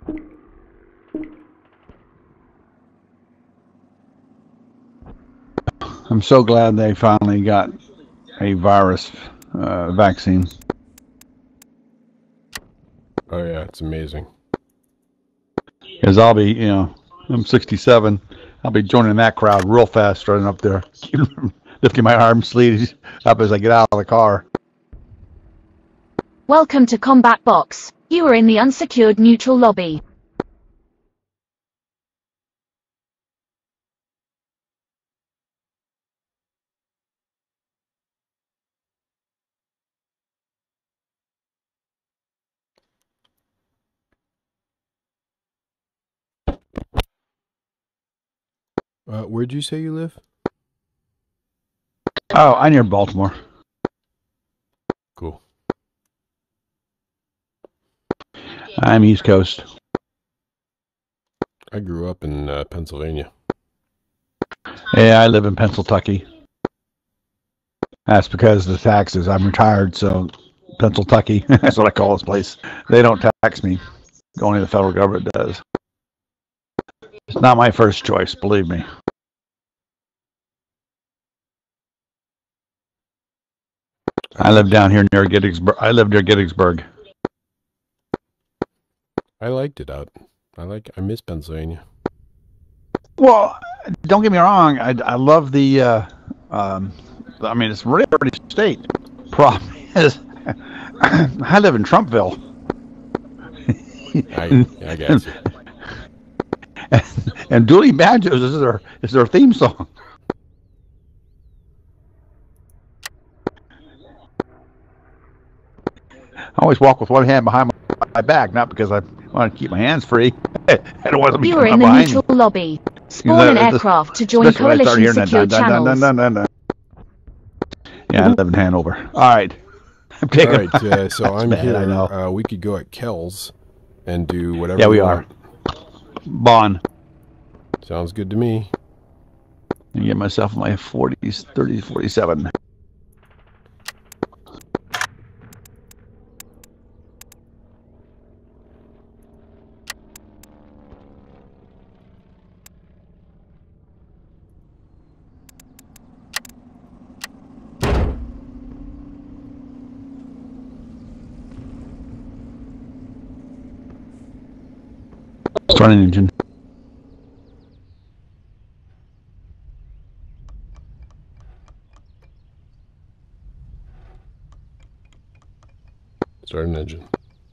I'm so glad they finally got a virus vaccine. Oh yeah, it's amazing. Because I'll be, I'm 67. I'll be joining that crowd real fast, running up there, lifting my arm sleeves up as I get out of the car. Welcome to Combat Box. You are in the unsecured neutral lobby. Where'd you say you live? Oh, I'm near Baltimore. Cool. I'm East Coast. I grew up in Pennsylvania. Yeah, I live in Pennsylvania. That's because of the taxes. I'm retired, so Pennsylvania, that's what I call this place. They don't tax me. Only the federal government does. It's not my first choice, believe me. I live down here near Gettysburg. I live near Gettysburg. I liked it out. I miss Pennsylvania. Well, don't get me wrong. I love the. I mean, it's really a pretty state. Problem is, I live in Trumpville. I guess. And Dooley Banjos is their theme song. I always walk with one hand behind my back, not because I want to keep my hands free. I don't want You are in the neutral lobby. Spawn an aircraft to join coalition secure channels. Yeah, I live in Hanover. All right. So I'm bad, here. I know. We could go at Kells and do whatever. Yeah, we are. Bon. Sounds good to me. And get myself my 40s, 30s, 47. Start an engine. Start an engine.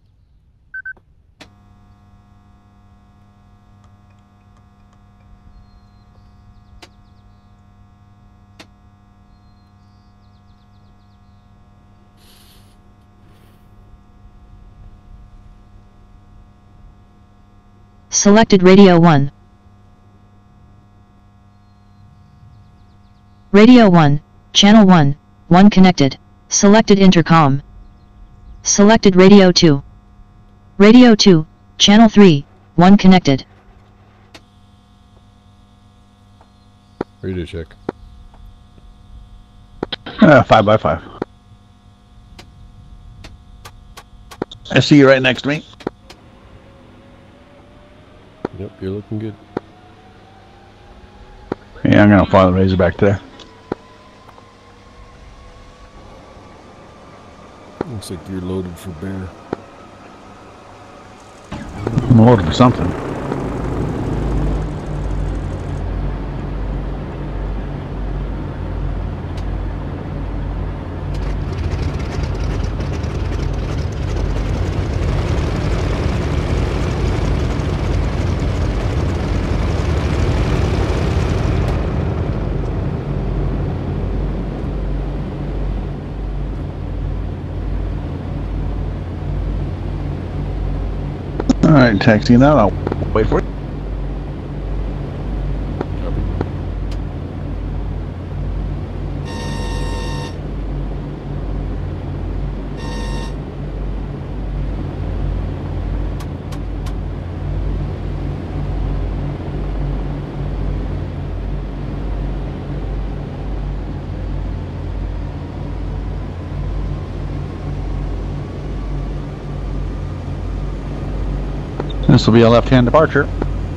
Selected Radio 1. Radio 1, Channel 1, 1 connected. Selected Intercom. Selected Radio 2. Radio 2, Channel 3, 1 connected. Radio check. 5x5. I see you right next to me. Yep, you're looking good. Yeah, I'm going to fly the Razorback today. Looks like you're loaded for bear. I'm loaded for something. Alright, texting that. I'll wait for it. This will be a left-hand departure.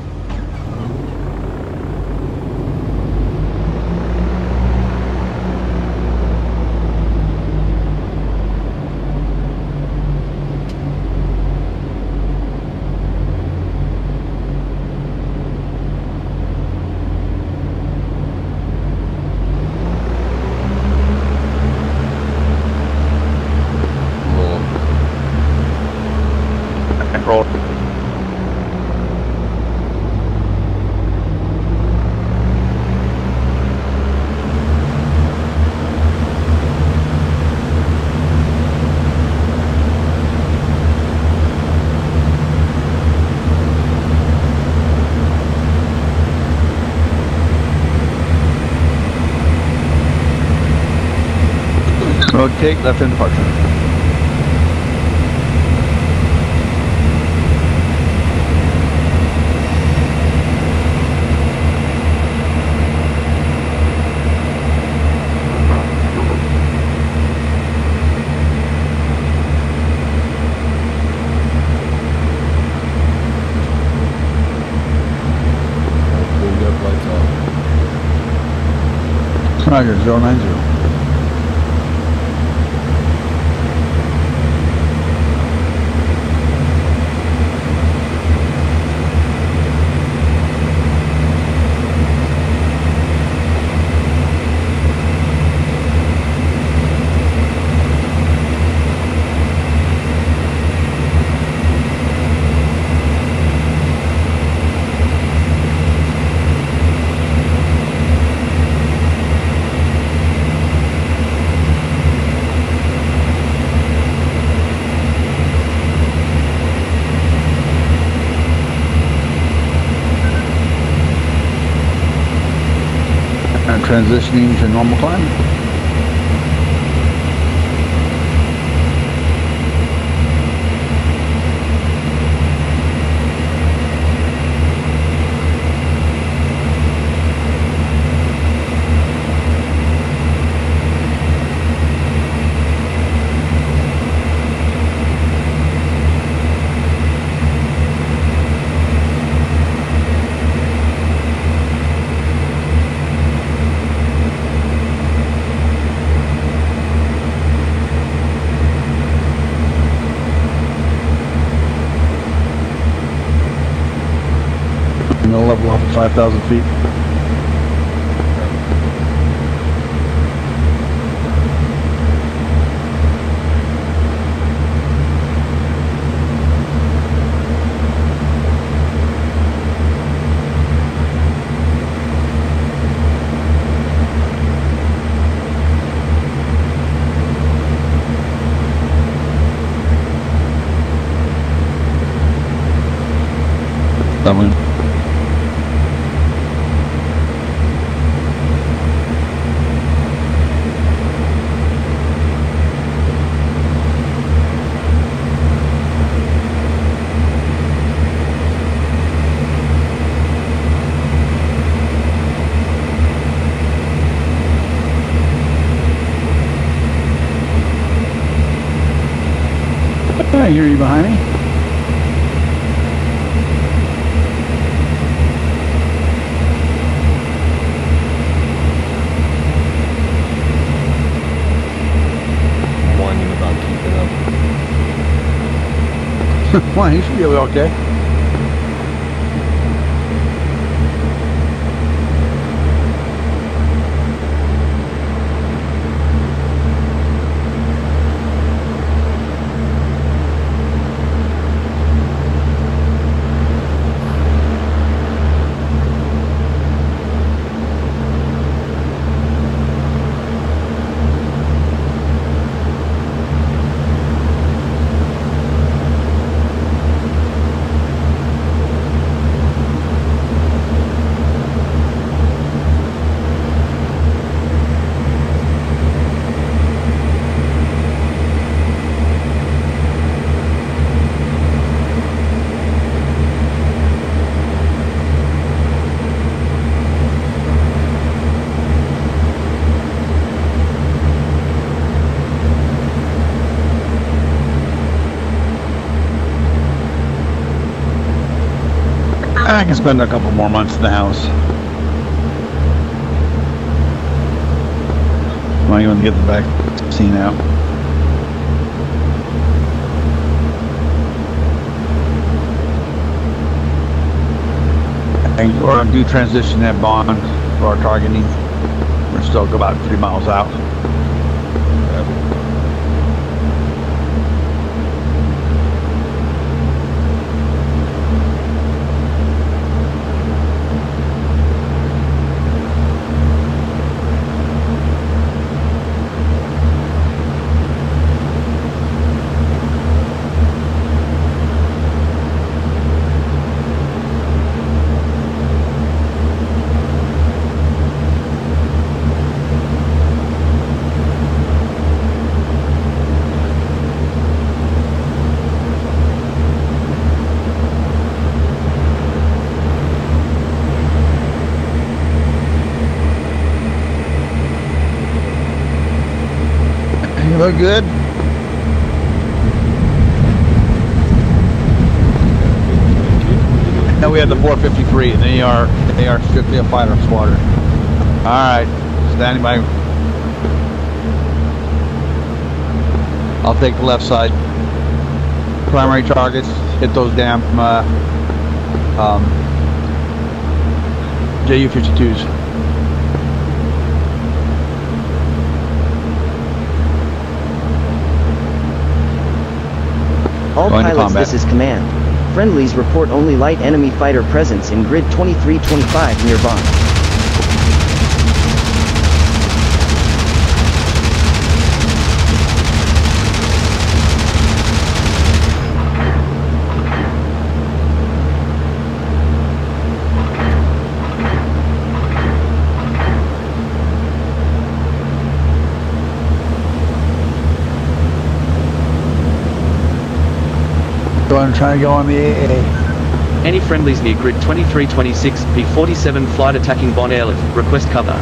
Roll. Rotate, left-hand departure. Roger, 090. And transitioning to normal climb. And they'll level off at 5,000 feet. Leveling. I hear you behind me. Whining about keeping up. Why, he should be okay. I can spend a couple more months in the house. Might even get the vaccine out. And we're going to do transition that bond for our targeting. We're still about 3 miles out. You look good. Now we have the 453, and they are strictly a fighter squadron. All right, standing by. I'll take the left side. Primary targets. Hit those damn Ju-52s. All pilots, this is command. Friendlies report only light enemy fighter presence in grid 2325 near Bonn. I'm trying to go on the AA. Any friendlies near grid 2326, P-47 flight attacking Bonn airlift, request cover.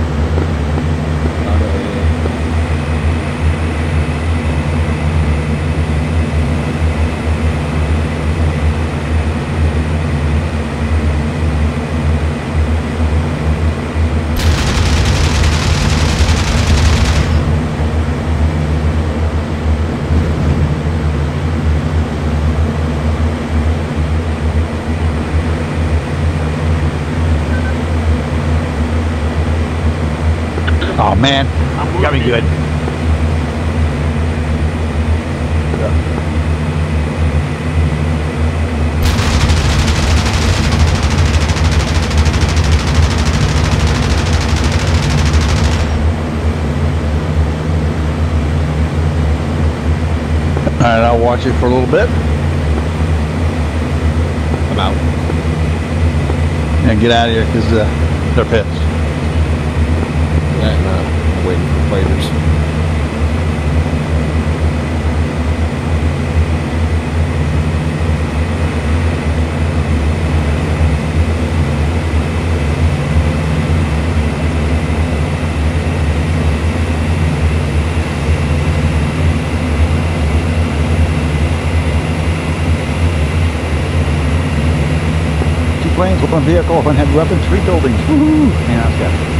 Oh man, got me good. Alright, I'll watch it for a little bit. I'm out. And get out of here because they're pissed. I'm waiting for fighters. Two planes, one vehicle, one heavy weapons, 3 buildings. Woohoo! Yeah, that's good.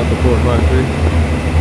about the 453?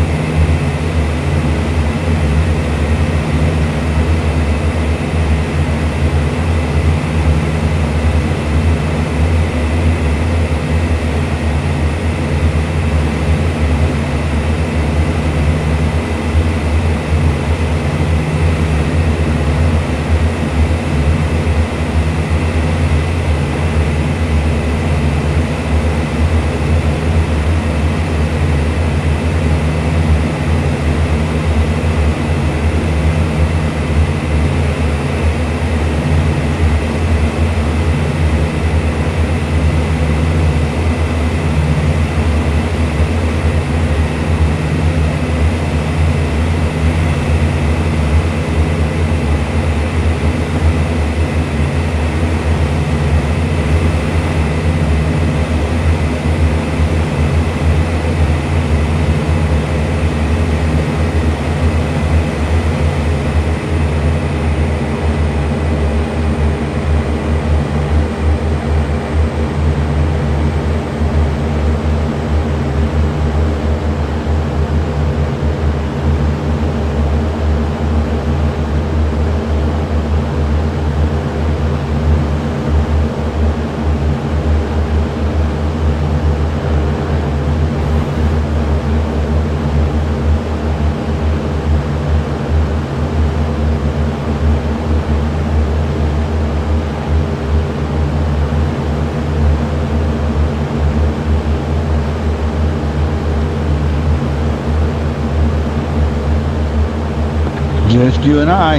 Just you and I.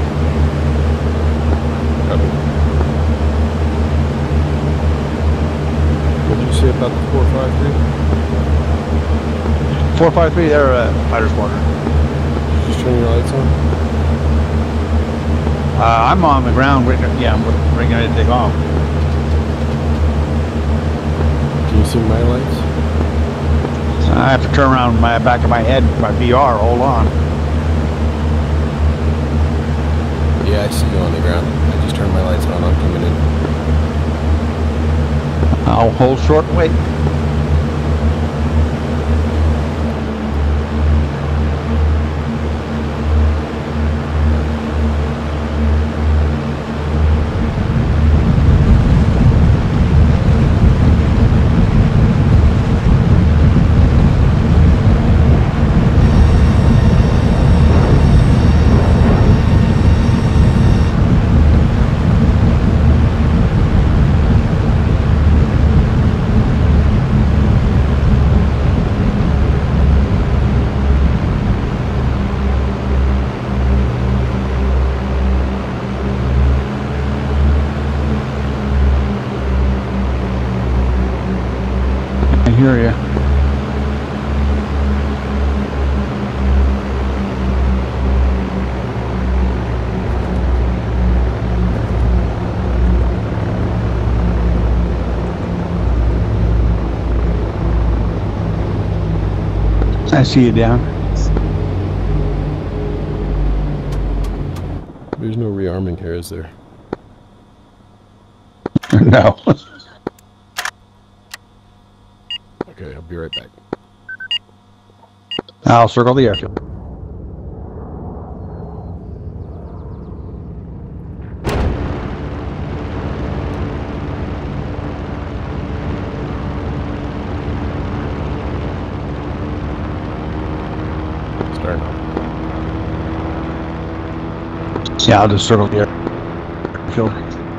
What did you say about the 453? 453, they're fighter squadron. Just turn your lights on? I'm on the ground. Yeah, I'm ready to take off. Can you see my lights? I have to turn around my back of my head, my VR. Hold on. Yeah, I see you on the ground. I just turned my lights on. I'm coming in. I'll hold short and wait. I hear you. I see you down. There's no rearming here, is there? No. Okay, I'll be right back. I'll circle the airfield. Starting up. Yeah, I'll just circle the airfield.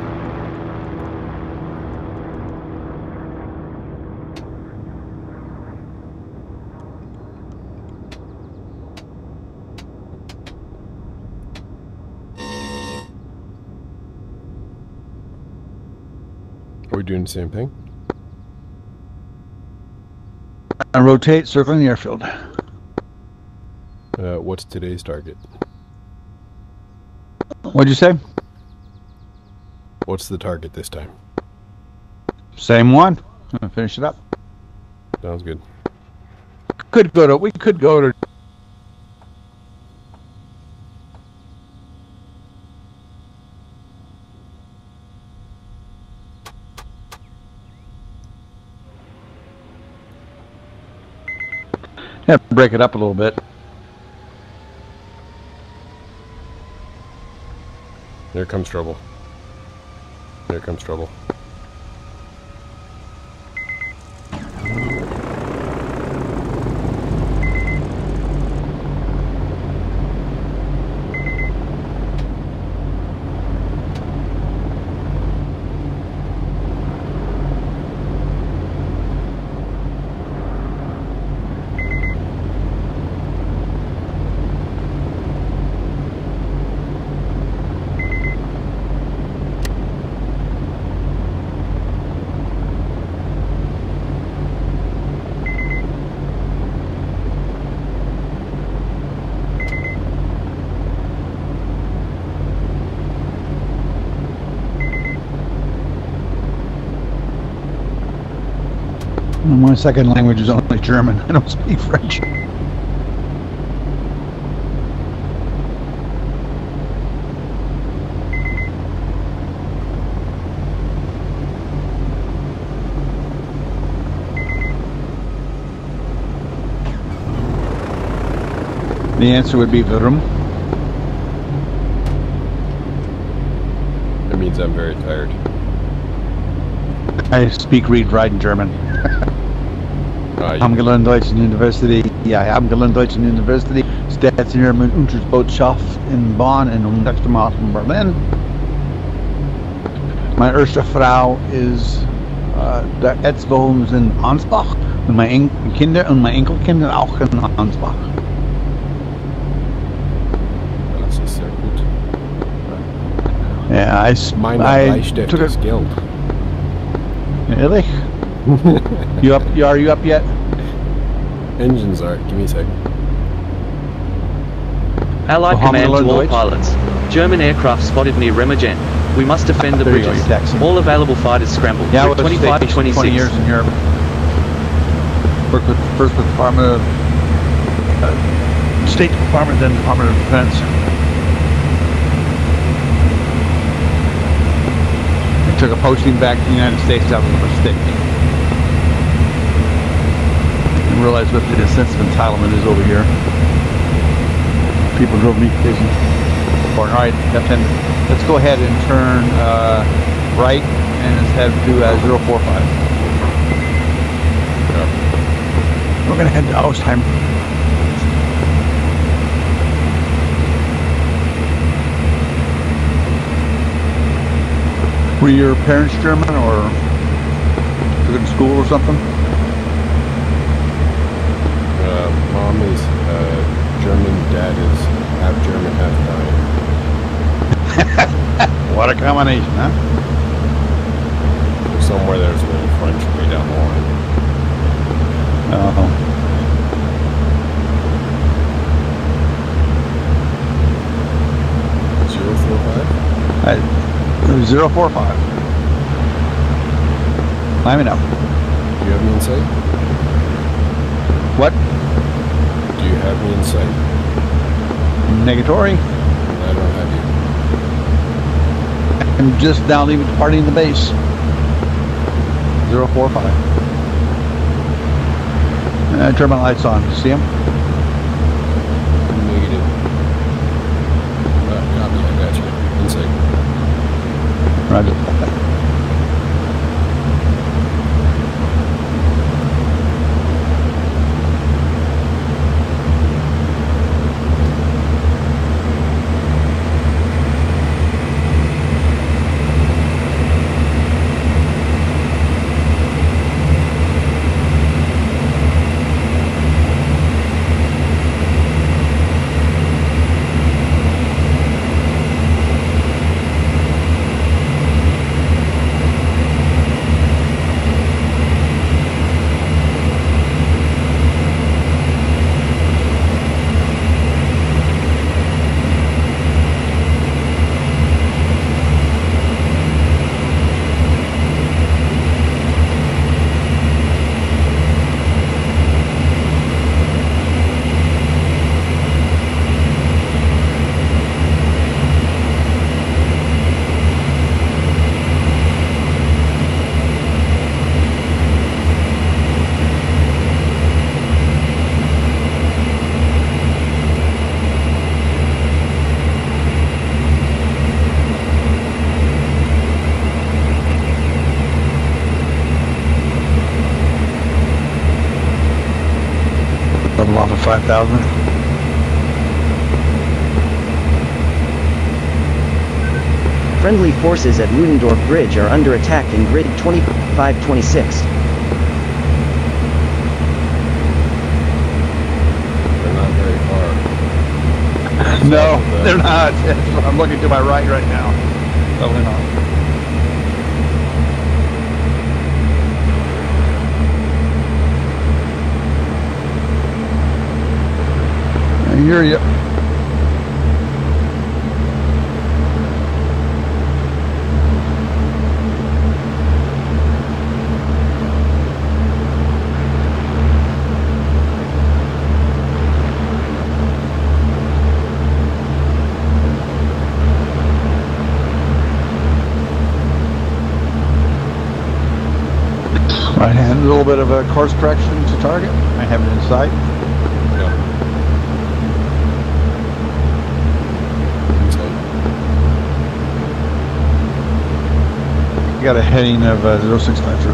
Are we doing the same thing? And rotate, circling the airfield. What's today's target? What'd you say? What's the target this time? Same one. Finish it up. Sounds good. We could go to. Yeah, break it up a little bit. Here comes trouble. Here comes trouble. My second language is only German. I don't speak French. The answer would be warum. It means I'm very tired. I speak, read, write in German. You gelernt Deutsch University. Ja, ich habe gelernt Deutsch University. Stationäre Unterbotschaft in Bonn und nächstes in Berlin. Meine erste Frau ist der Erzwohns in Ansbach und meine Kinder und meine Enkelkinder auch in Ansbach. Das ist sehr gut. Ja, Mein Bleistift ist Geld. Ehrlich? You up? Are you up yet? Engines are. Give me a second. Allied command to all pilots. German aircraft spotted near Remagen. We must defend the There you go, bridges. you're taxiing. All available fighters scrambled. Yeah, I Grid was 25 stationed 26. 20 years in Europe. Worked with first with Department of State Department, then Department of Defense. I took a posting back to the United States. That was a mistake. I realized what the sense of entitlement is over here. People drove me crazy. All right, Captain, let's go ahead and turn right and let's head to 045. We're going to head to Austheim. Were your parents German or took it in school or something? Mom is German, dad is half German, half Italian. What a combination, huh? Somewhere there's a little French way down the line. Oh. 045? Climbing up. Do you have me in sight? What? Do you have me in sight? Negatory? I don't have you. I'm just now departing the base. 045. Turn my lights on. See them? Negative. Copy, I got you. In sight. Roger. 045. 5,000. Friendly forces at Ludendorff Bridge are under attack in grid 2526. They're not very far. No, they're not. I'm looking to my right now. Probably not. I hear you. Right hand, a little bit of a course correction to target. I have it in sight. Yeah. Inside. You got a heading of 0653.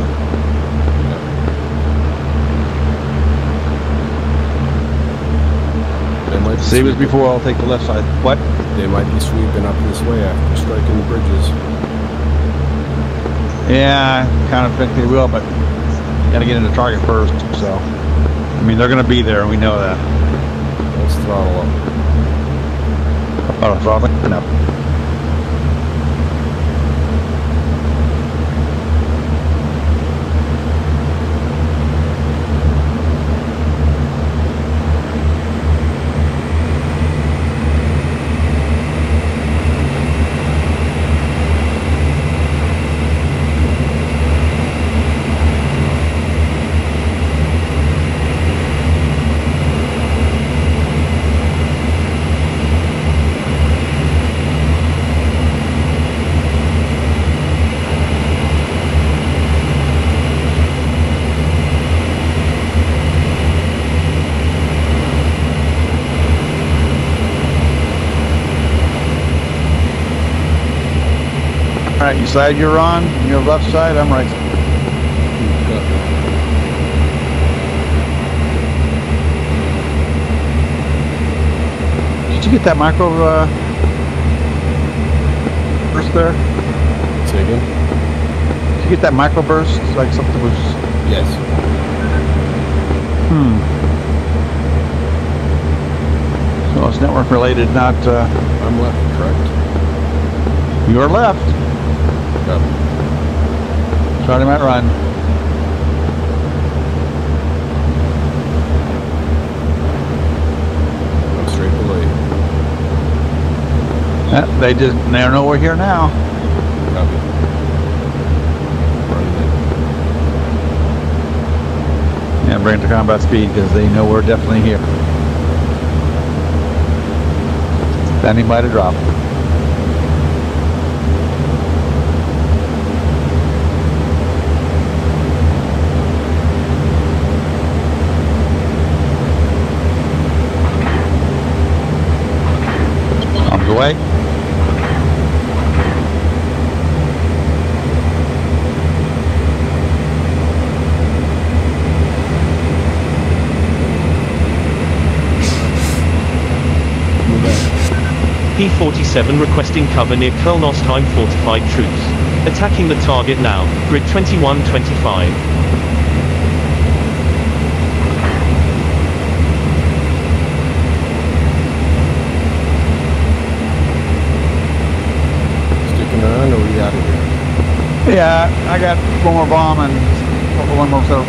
They might be Save as sweeping- before, I'll take the left side. What? They might be sweeping up this way after striking the bridges. Yeah, I kind of think they will, but got to get into target first, so. I mean, they're going to be there, we know that. Let's throttle up. Oh, throttling? No. All right, you side you're on, your left side, I'm right. Did you get that micro burst there? Say again? Did you get that micro burst? Like something was... Yes. So it's network related, not... I'm left, correct? You're left. Copy. Charlie might run. I'm straight below you. They know we're here now. Copy. Running in. Yeah, bring it to combat speed because they know we're definitely here. Standing by to drop. Arms away. P-47 requesting cover near Kölnostheim fortified troops. Attacking the target now, grid 2125. Sticking around or are we out of here? Yeah, I got one more bomb and one more so.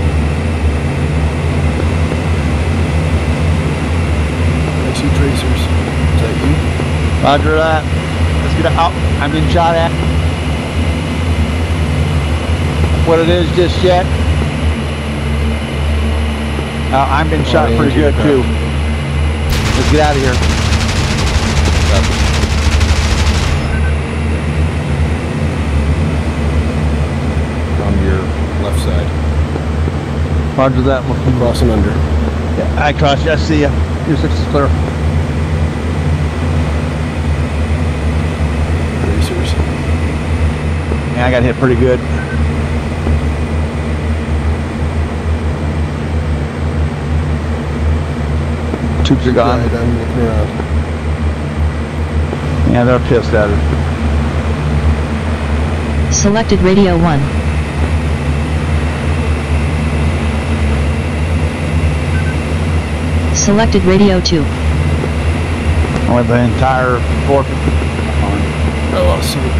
I see tracers. Is that you? Roger that. Let's get out. I'm being shot at. What it is just yet. I'm being shot pretty good too. Let's get out of here. Copy. On your left side. Roger that. Crossing under. Yeah, I cross you. I see you. Your 6 is clear. Tracers. Yeah, I got hit pretty good. Troops are gone. Right, I'm looking around. Yeah, they're pissed at it. Selected radio 1. Selected radio 2. With the entire fort. Oh, I'll see.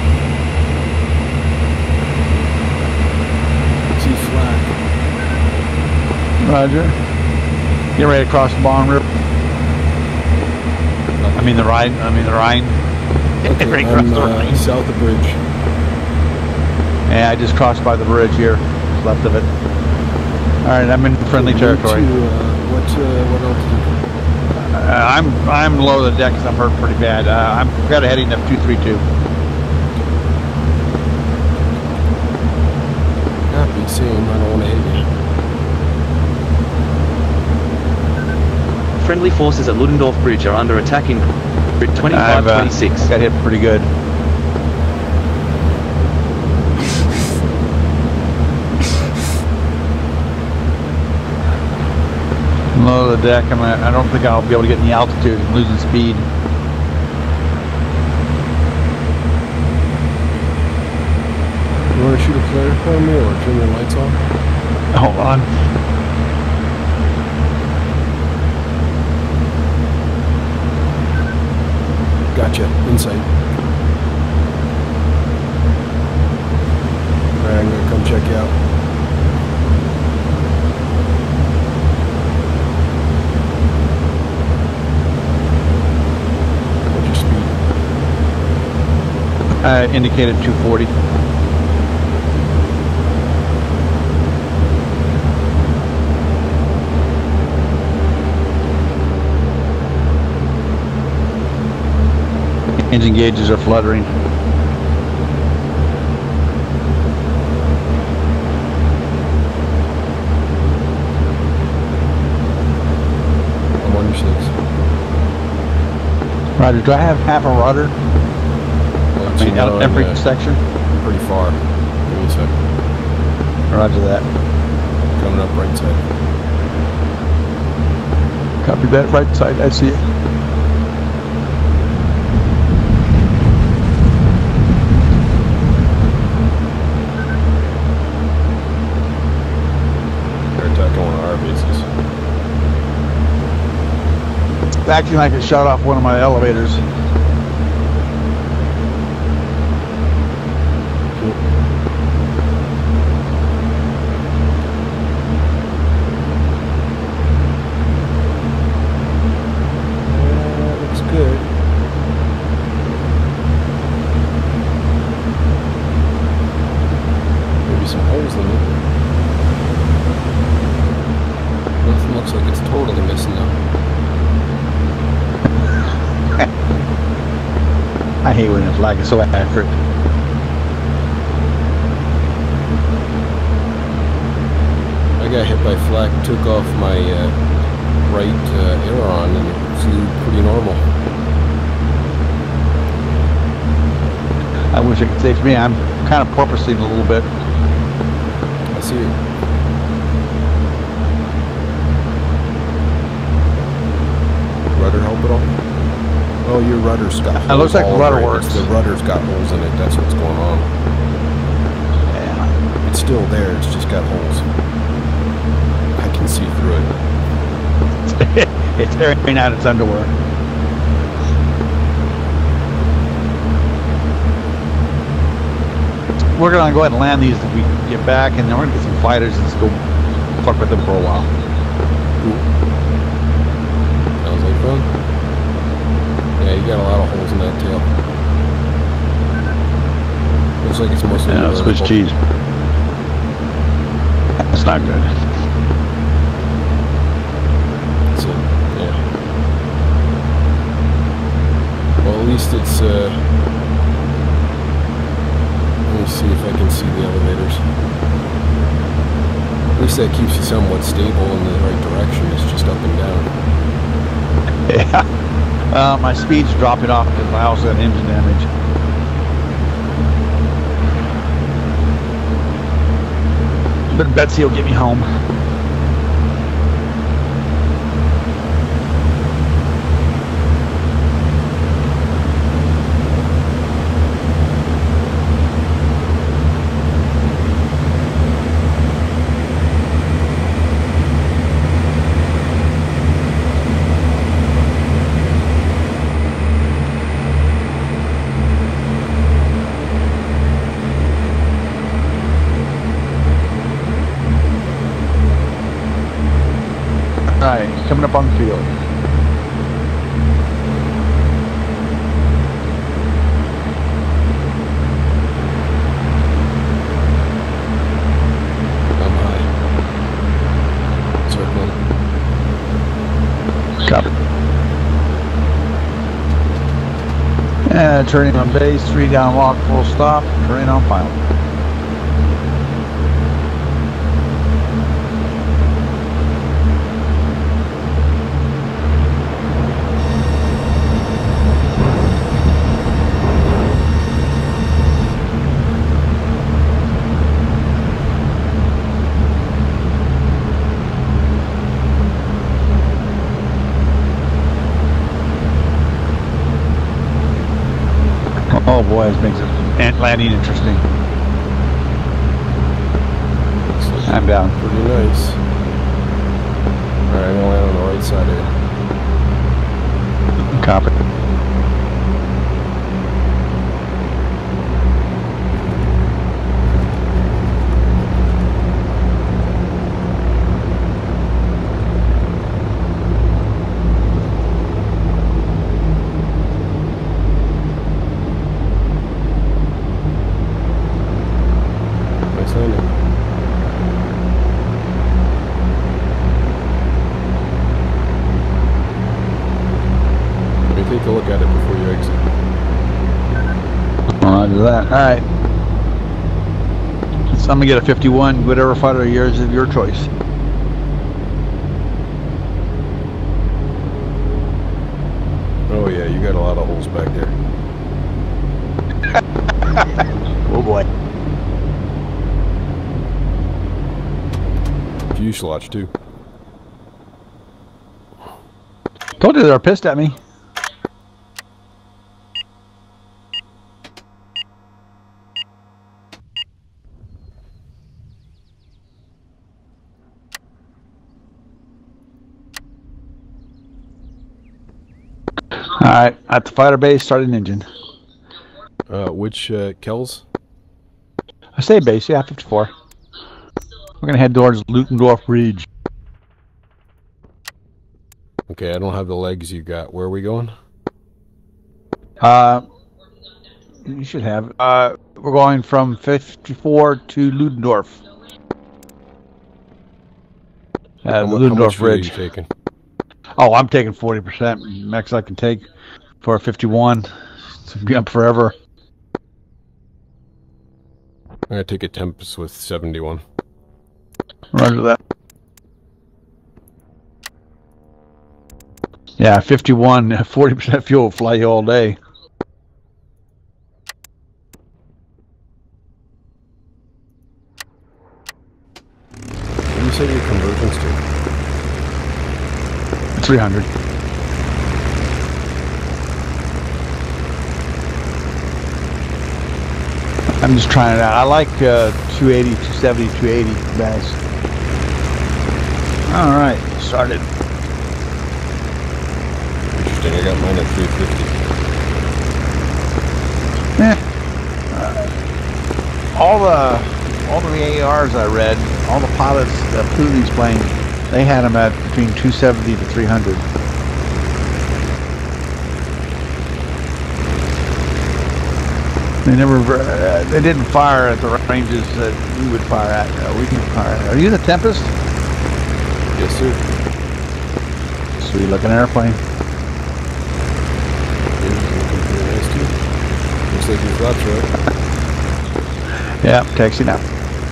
See flag. Roger. Get ready to cross the Bond River. I mean the Rhine. Okay, Right I'm across the Rhine. south of the bridge. Yeah, I just crossed by the bridge here, left of it. All right, I'm in friendly territory. What altitude? I'm low to the deck because I'm hurt pretty bad. I've got a heading of 232. Happy, same. I don't want to hit you. Friendly forces at Ludendorff Bridge are under attack in grid 2526. Got hit pretty good. Low to the deck. I don't think I'll be able to get any altitude. I'm losing speed. You want to shoot a flare for me or turn your lights on? Hold on. Gotcha. Insight. Alright, I'm gonna come check you out. What's your speed? Indicated 240. Engine gauges are fluttering. I'm on your 6. Roger, do I have half a rudder? Well, I mean, out of every section? pretty far. Give me a sec. Roger that. Coming up right side. Copy that, right side, I see it. They're attacking one of our bases. It's acting like it shut off one of my elevators. Looks good. Maybe some holes in it. Nothing looks like it's totally missing though. I hate when the flag is so accurate. I got hit by flak, took off my right aileron and it flew pretty normal. I wish I could say for me, I'm kind of porpoising a little bit. I see it. Rudder help at all? Oh, your rudder's got holes. It looks like the all rudder right. works. The rudder's got holes in it. That's what's going on. Yeah. It's still there. It's just got holes. I can see through it. It's airing out its underwear. We're gonna go ahead and land these if we get back, and then we're gonna get some fighters and just go fuck with them for a while. Sounds like fun. Yeah, you got a lot of holes in that tail. Looks like it's mostly Swiss vertical. cheese. That's not good. That's it. Yeah. Well, at least it's let me see if I can see the elevators. At least that keeps you somewhat stable in the right direction. It's just up and down. Yeah. My speed's dropping off because I also had engine damage. But Betsy will get me home. coming up on the field. I'm high. Circling. Copy. Turning on base, 3 down walk, full stop, turning on final. Oh boy, this makes it landing interesting. I'm down. Pretty nice. Alright, I'm gonna land on the right side of Copy. Nice landing. Take a look at it before you exit. Roger that. Alright. So I'm going to get a 51, whatever fighter of yours of your choice. Oh yeah, you got a lot of holes back there. Oh boy. Fuselage too. Told you they were pissed at me. Alright, at the fighter base, starting engine. Which Kells? I say base, yeah, 54. We're going to head towards Lutendorf Ridge. Okay, I don't have the legs you got. Where are we going? You should have. We're going from 54 to Ludendorff. How Ludendorff much fuel are you Ridge. taking? Oh, I'm taking 40%. Max I can take for a 51. To be up forever. I'm gonna take a Tempest with 71. Roger that. Yeah, 51, 40% fuel will fly you all day. What do you say your conversions to? 300. I'm just trying it out. I like 280, 270, 280 best. All right, started. Interesting. I got mine at 350. All the AARs I read, all the pilots that flew these planes, they had them at between 270 to 300. They never, they didn't fire at the ranges that we would fire at. We can fire at. Are you the Tempest? Yes, sir. Sweet looking airplane. Yeah, looking pretty nice too. Looks like your thoughts right. Yeah, taxi now.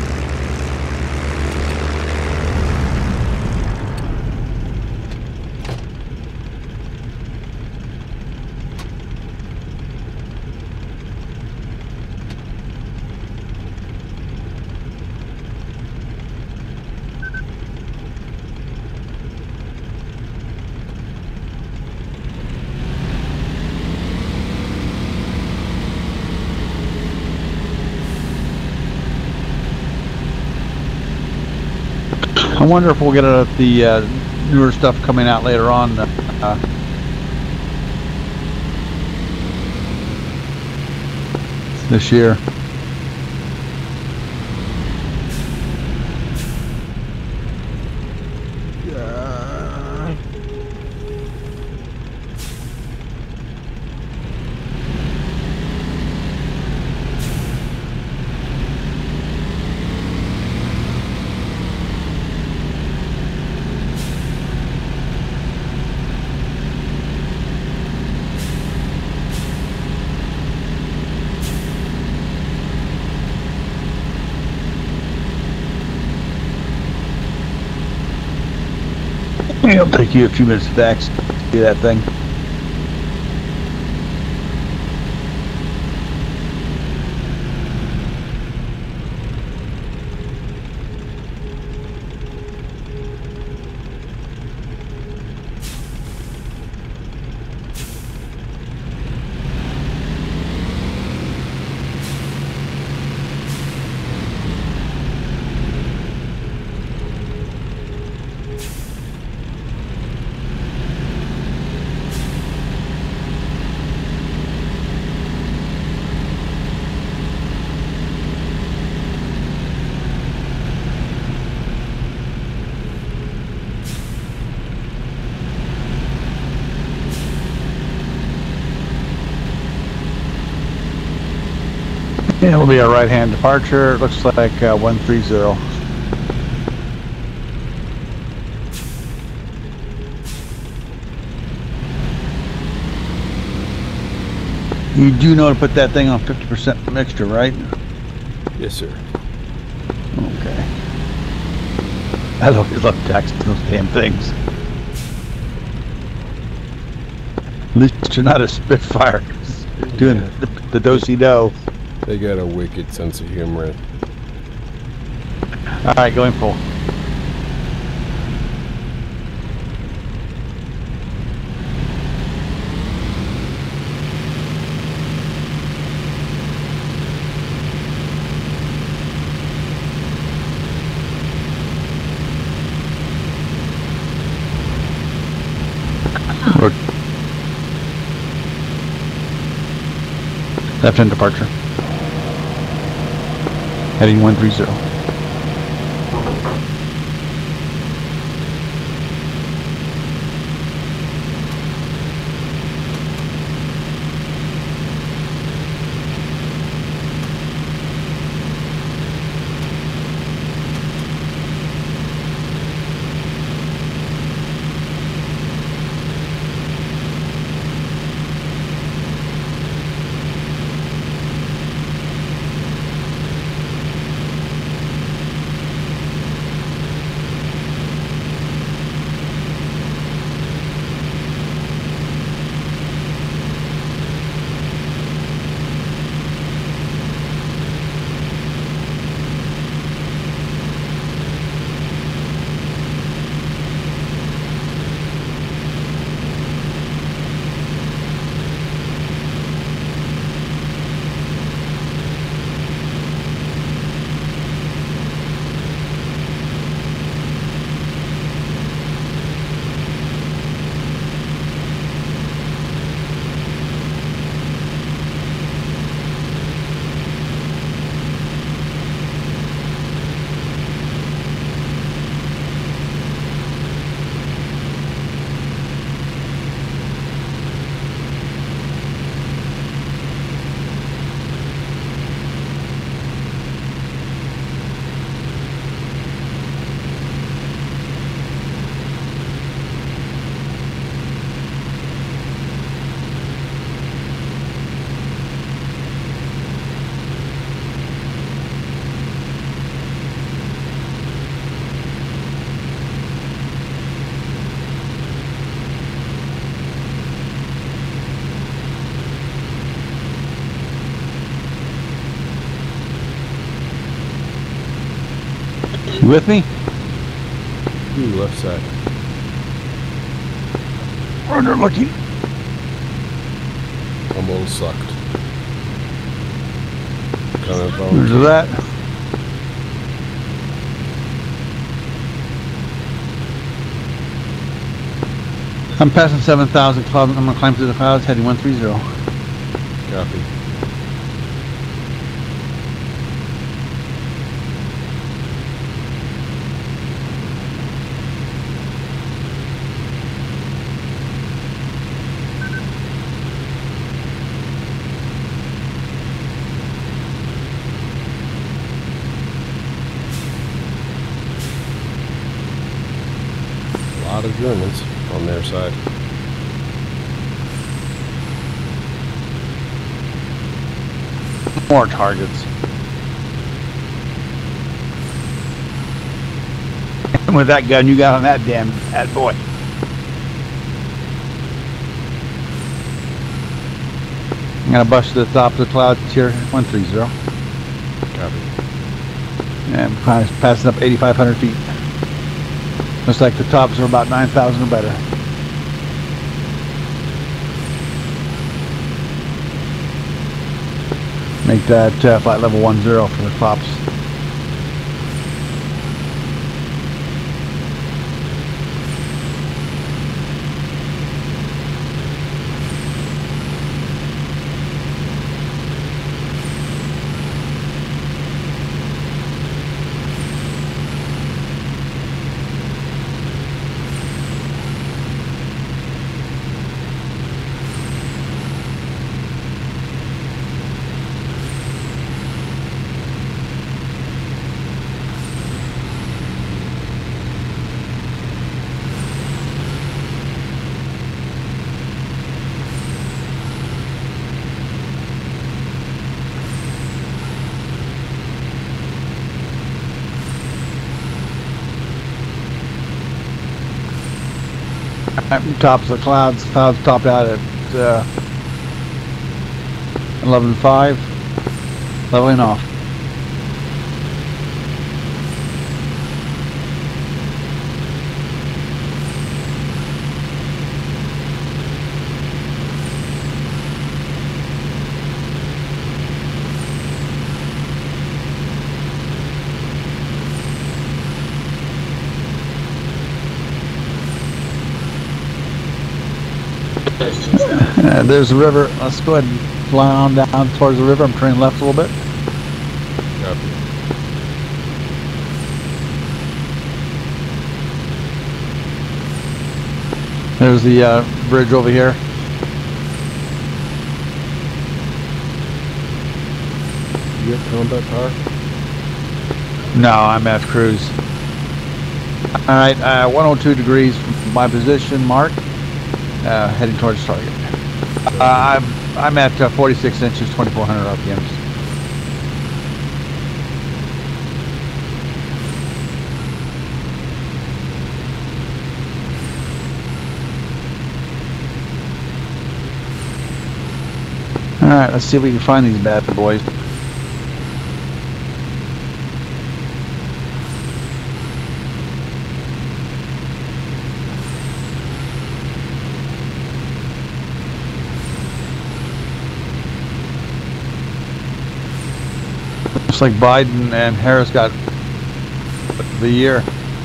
I wonder if we'll get it at the newer stuff coming out later on. This year. It'll take you a few minutes to actually do that thing. Yeah, it'll be a right-hand departure. It looks like 130. You do know to put that thing on 50% mixture, right? Yes, sir. Okay. I always love taxing those damn things. At least you're not a Spitfire doing the do-si-do. They got a wicked sense of humor. Alright, going full. Left-hand departure. Heading 130. You with me? Ooh, left side. Runner looking. Almost sucked. Kind of Where's that? I'm passing 7,000 clouds. I'm gonna climb through the clouds, heading 130. Copy. A lot of Germans on their side. More targets. And with that gun you got on that damn bad boy. I'm gonna bust to the top of the clouds here, 130. Copy. And passing up 8,500 feet. Looks like the tops are about 9,000 or better. Make that flight level 10 for the tops. Tops of the clouds topped out at 11.5, leveling off. There's the river. Let's go ahead and fly on down towards the river. I'm turning left a little bit. Copy. There's the bridge over here. You have combat power? No, I'm at cruise. Alright, 102 degrees from my position mark. Heading towards target. I'm at 46 inches, 2,400 RPMs. Alright, let's see if we can find these bad boys. Looks like Biden and Harris got the year.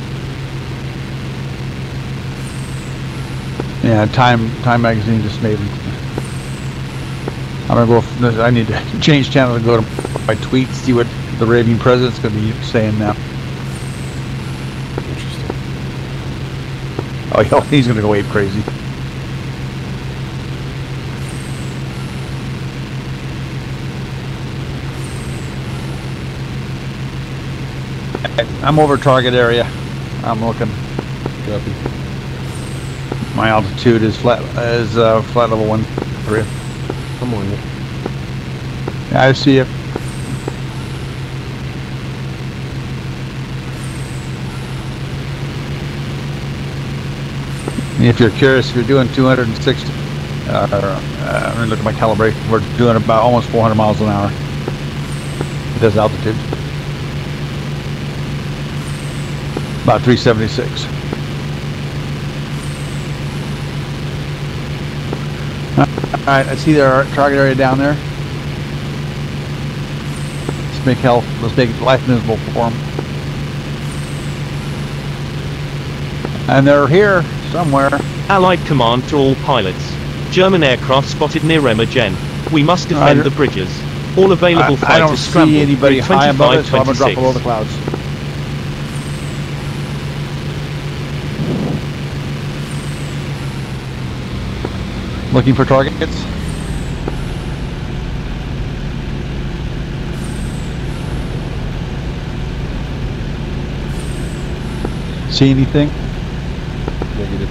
Yeah, Time magazine just made it. I'm gonna go. I need to change channel and go to my tweets, see what the raving president's gonna be saying now. Interesting. Oh, he's gonna go ape crazy. I'm over target area. I'm looking. Copy. My altitude is flat level 1-3. I'm on you. Yeah, I see it. If you're curious, if you're doing 260, let me look at my calibration. We're doing about almost 400 miles an hour. This altitude. About 376. Alright, I see our target area down there. Let's make life miserable for them. And they're here somewhere. Allied command to all pilots. German aircraft spotted near Remagen. We must defend the bridges. All available I don't fighters scramble. see anybody high above it, so I'm going to drop 25-26. below the clouds. Looking for targets. See anything? Negative.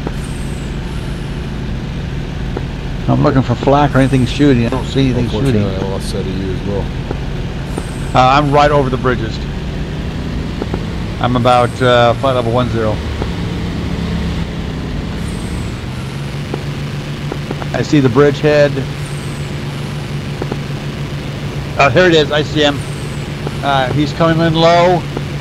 I'm looking for flak or anything shooting. I don't see anything shooting. Unfortunately, I lost sight of you as well. I'm right over the bridges. I'm about flight level 10. I see the bridge head. Oh, here it is. I see him. He's coming in low.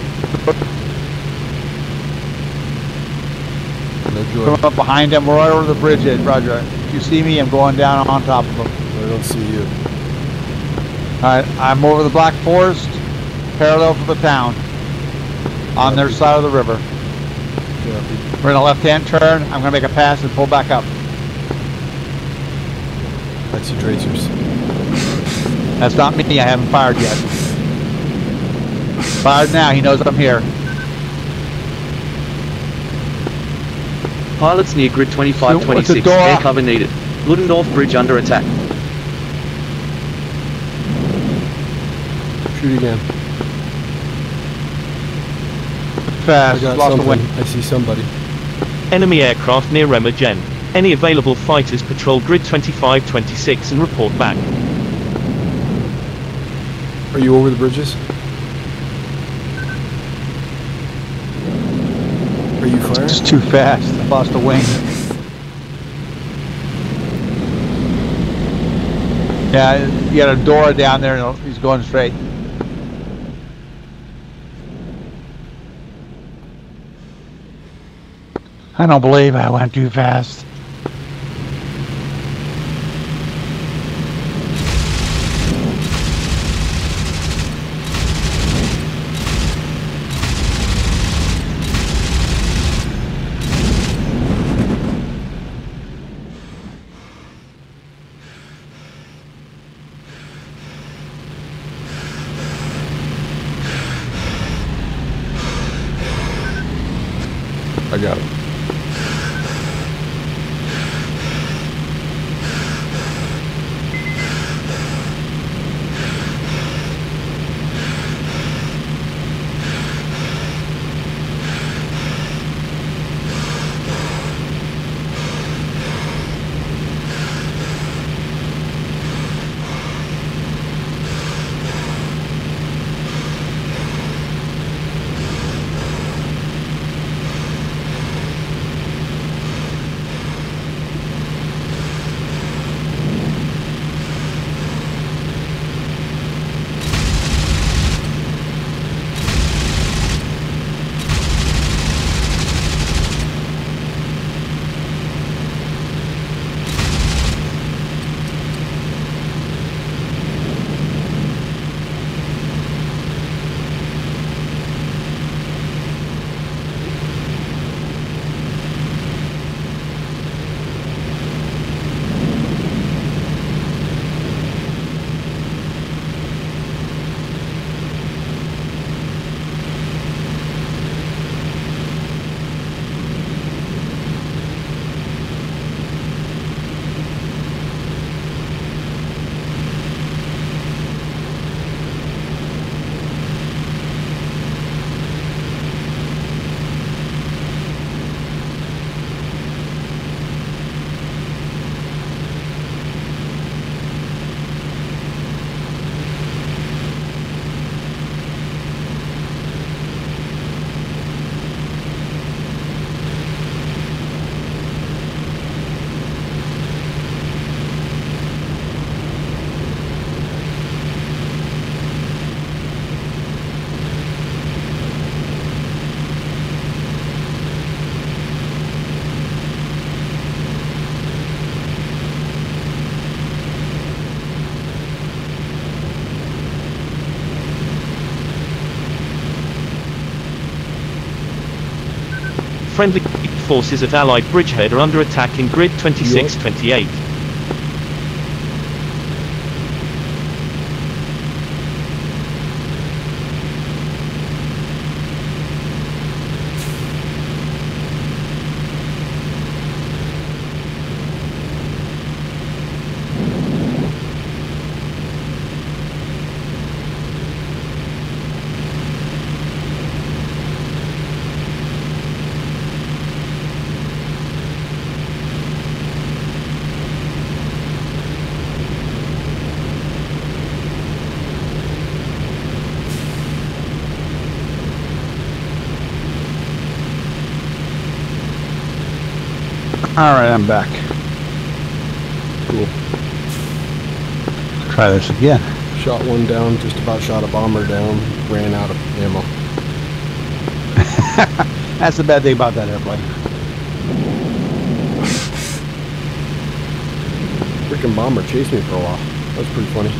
Coming up behind him. We're right over the bridge, Roger. If you see me, I'm going down on top of him. I don't see you. Alright, I'm over the Black Forest, parallel to the town, on their side of the river. We're in a left-hand turn. I'm going to make a pass and pull back up. I see tracers. That's not me. I haven't fired yet. Fired now. He knows I'm here. Pilots near grid 2526. Air cover needed. Ludendorff Bridge under attack. Shoot again. Fast. Lost the wind. I see somebody. Enemy aircraft near Remagen. Any available fighters patrol grid 2526 and report back. Are you over the bridges? Are you firing? It's too fast. I lost the wing. Yeah, you got a door down there and he's going straight. I don't believe I went too fast. I got him. Friendly forces at Allied bridgehead are under attack in grid 2628. Alright, I'm back. Cool. Try this again. Shot one down, just about shot a bomber down, ran out of ammo. That's the bad thing about that airplane. Freaking bomber chased me for a while. That was pretty funny.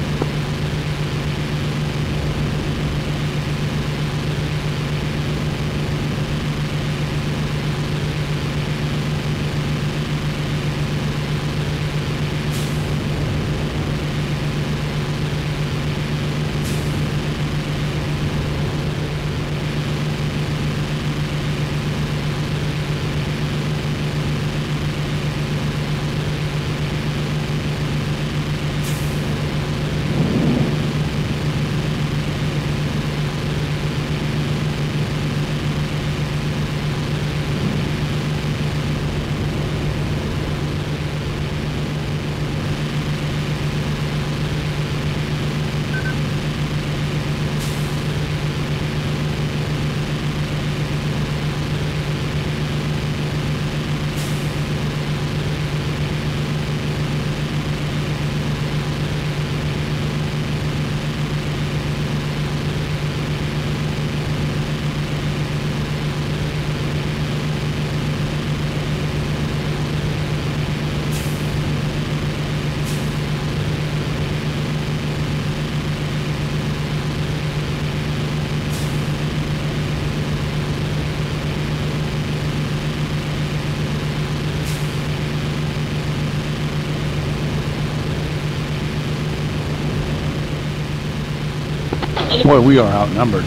Boy, we are outnumbered.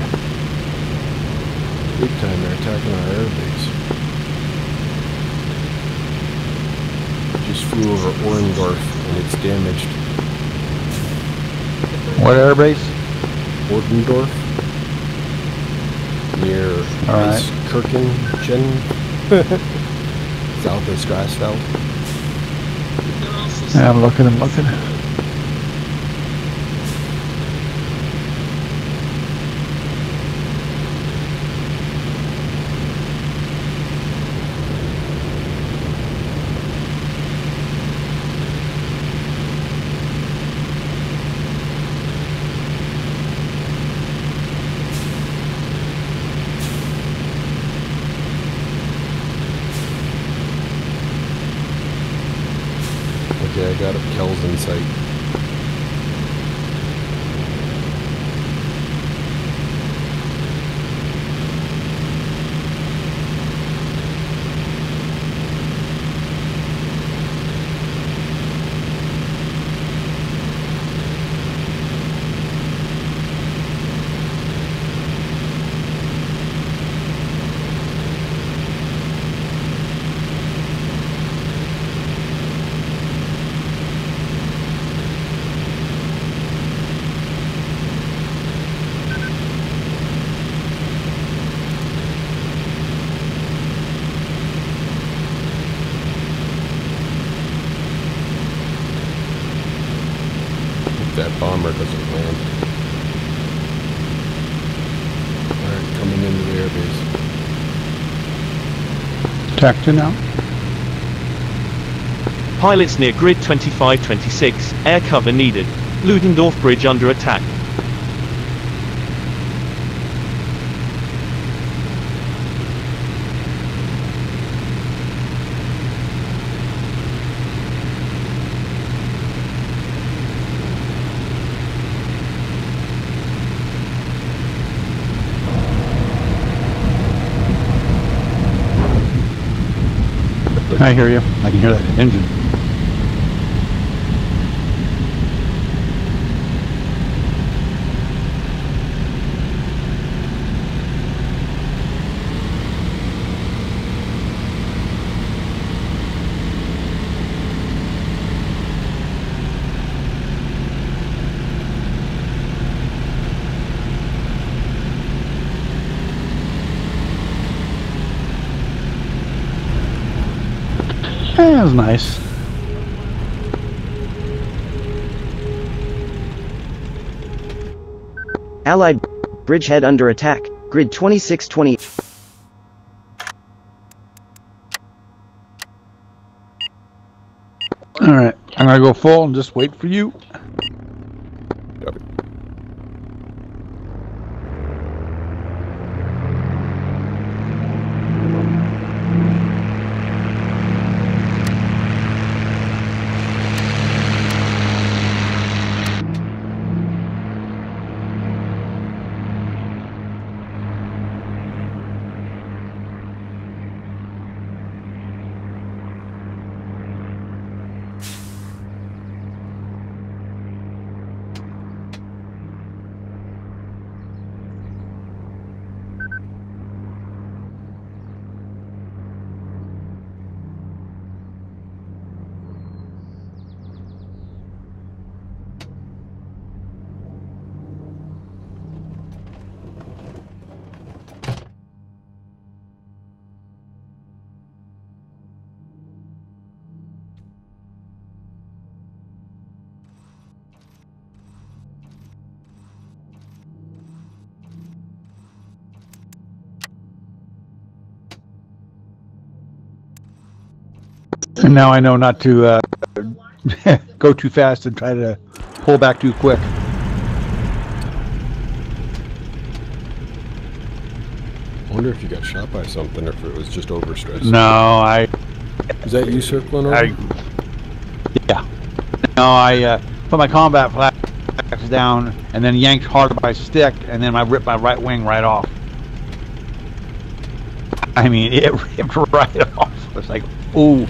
Big time, they're attacking our airbase. Just flew over Orendorf and it's damaged. What airbase? Ordendorf? Near Kirchen, south of Strasfeld. Yeah, I'm looking. Okay, I got Kells in sight. That bomber doesn't land. Alright, coming into the airbase. Tactor now. Pilots near grid 2526, air cover needed. Ludendorff Bridge under attack. I hear you. I can hear that engine. That was nice. Allied bridgehead under attack. Grid 2620. All right, I'm gonna go full and just wait for you. Copy. And now I know not to go too fast and try to pull back too quick. I wonder if you got shot by something or if it was just overstress. No, Is that you circling over? Yeah. No, I put my combat flags down and then yanked hard by stick, and then I ripped my right wing right off. I mean, it ripped right off. It's like, ooh.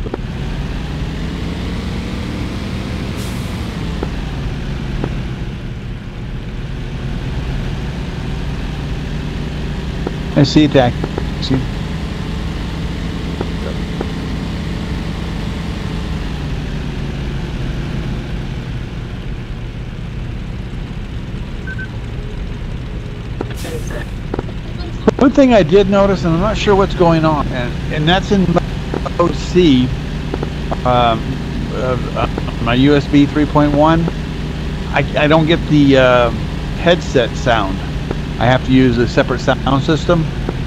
I see that. See. One thing I did notice, and I'm not sure what's going on, and that's in mode C, my USB 3.1. I don't get the headset sound. I have to use a separate sound system,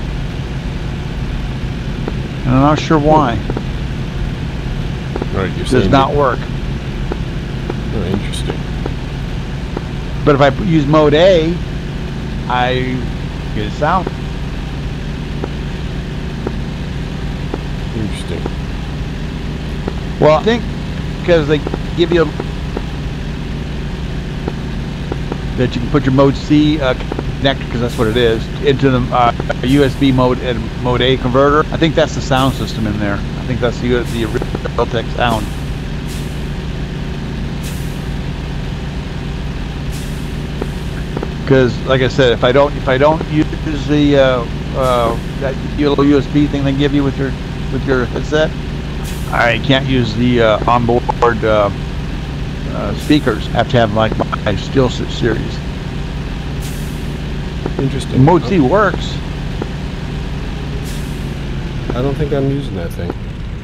and I'm not sure why. Right, you're it does not work. Oh, interesting. But if I use mode A, I get a sound. Interesting. Well, I think because they give you that you can put your mode C connector, because that's what it is, into the USB mode and mode A converter. I think that's the sound system in there. I think that's the original tech sound. Because, like I said, if I don't use the that little USB thing they give you with your headset, I can't use the onboard speakers. I have to have like my Steel series. Interesting. Mode C works. I don't think I'm using that thing.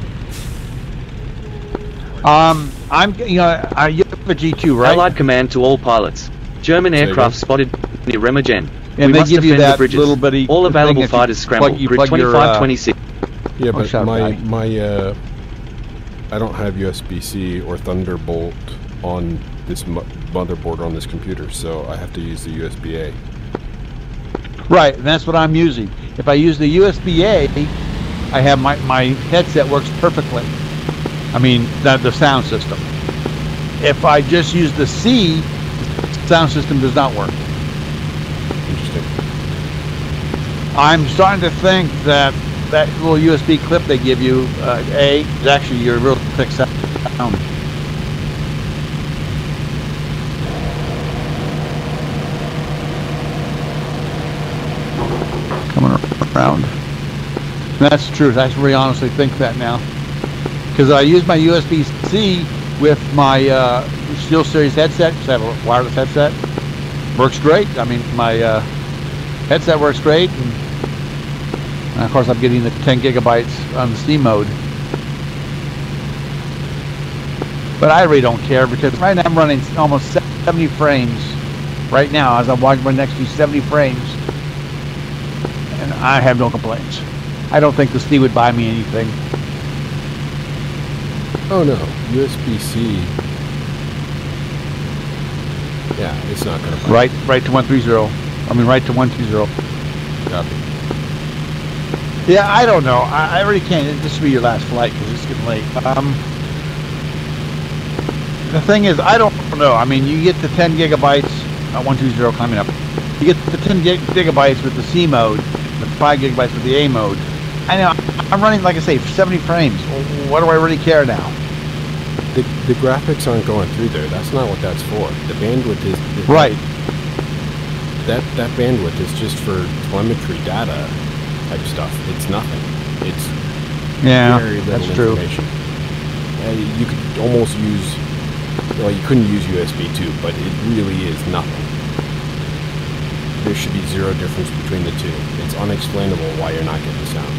You have a G2, right? Allied command to all pilots. German aircraft spotted near Remagen. And they give you that little bitty all available fighters scramble. Grid 2526. Yeah, but I don't have USB-C or Thunderbolt on this motherboard on this computer, so I have to use the USB-A. Right, and that's what I'm using. If I use the USB-A, I have my headset works perfectly. I mean, the sound system. If I just use the C, the sound system does not work. Interesting. I'm starting to think that little USB clip they give you, is actually your real thick sound. Coming around. That's the truth. I really honestly think that now. Because I use my USB-C with my Steel Series headset, because I have a wireless headset. Works great. I mean, my headset works great. And of course, I'm getting the 10 gigabytes on the C mode. But I really don't care, because right now I'm running almost 70 frames. Right now, as I'm watching my next few 70 frames. And I have no complaints. I don't think the C would buy me anything. Oh no, USB-C. Yeah, it's not going to buy. Right to 130. I mean, right to 120. Copy. Yeah, I don't know. I really can't. This will be your last flight because it's getting late. The thing is, I don't know. I mean, you get the 10 gigabytes, 120 coming up. You get the 10 gigabytes with the C mode, the 5 gigabytes with the A mode. I know. I'm running, like I say, 70 frames. What do I really care now? The graphics aren't going through there. That's not what that's for. The bandwidth is right. That bandwidth is just for telemetry data type stuff. It's nothing. It's very little information. You could almost use, well, you couldn't use USB 2, but it really is nothing. There should be zero difference between the two. It's unexplainable why you're not getting sound.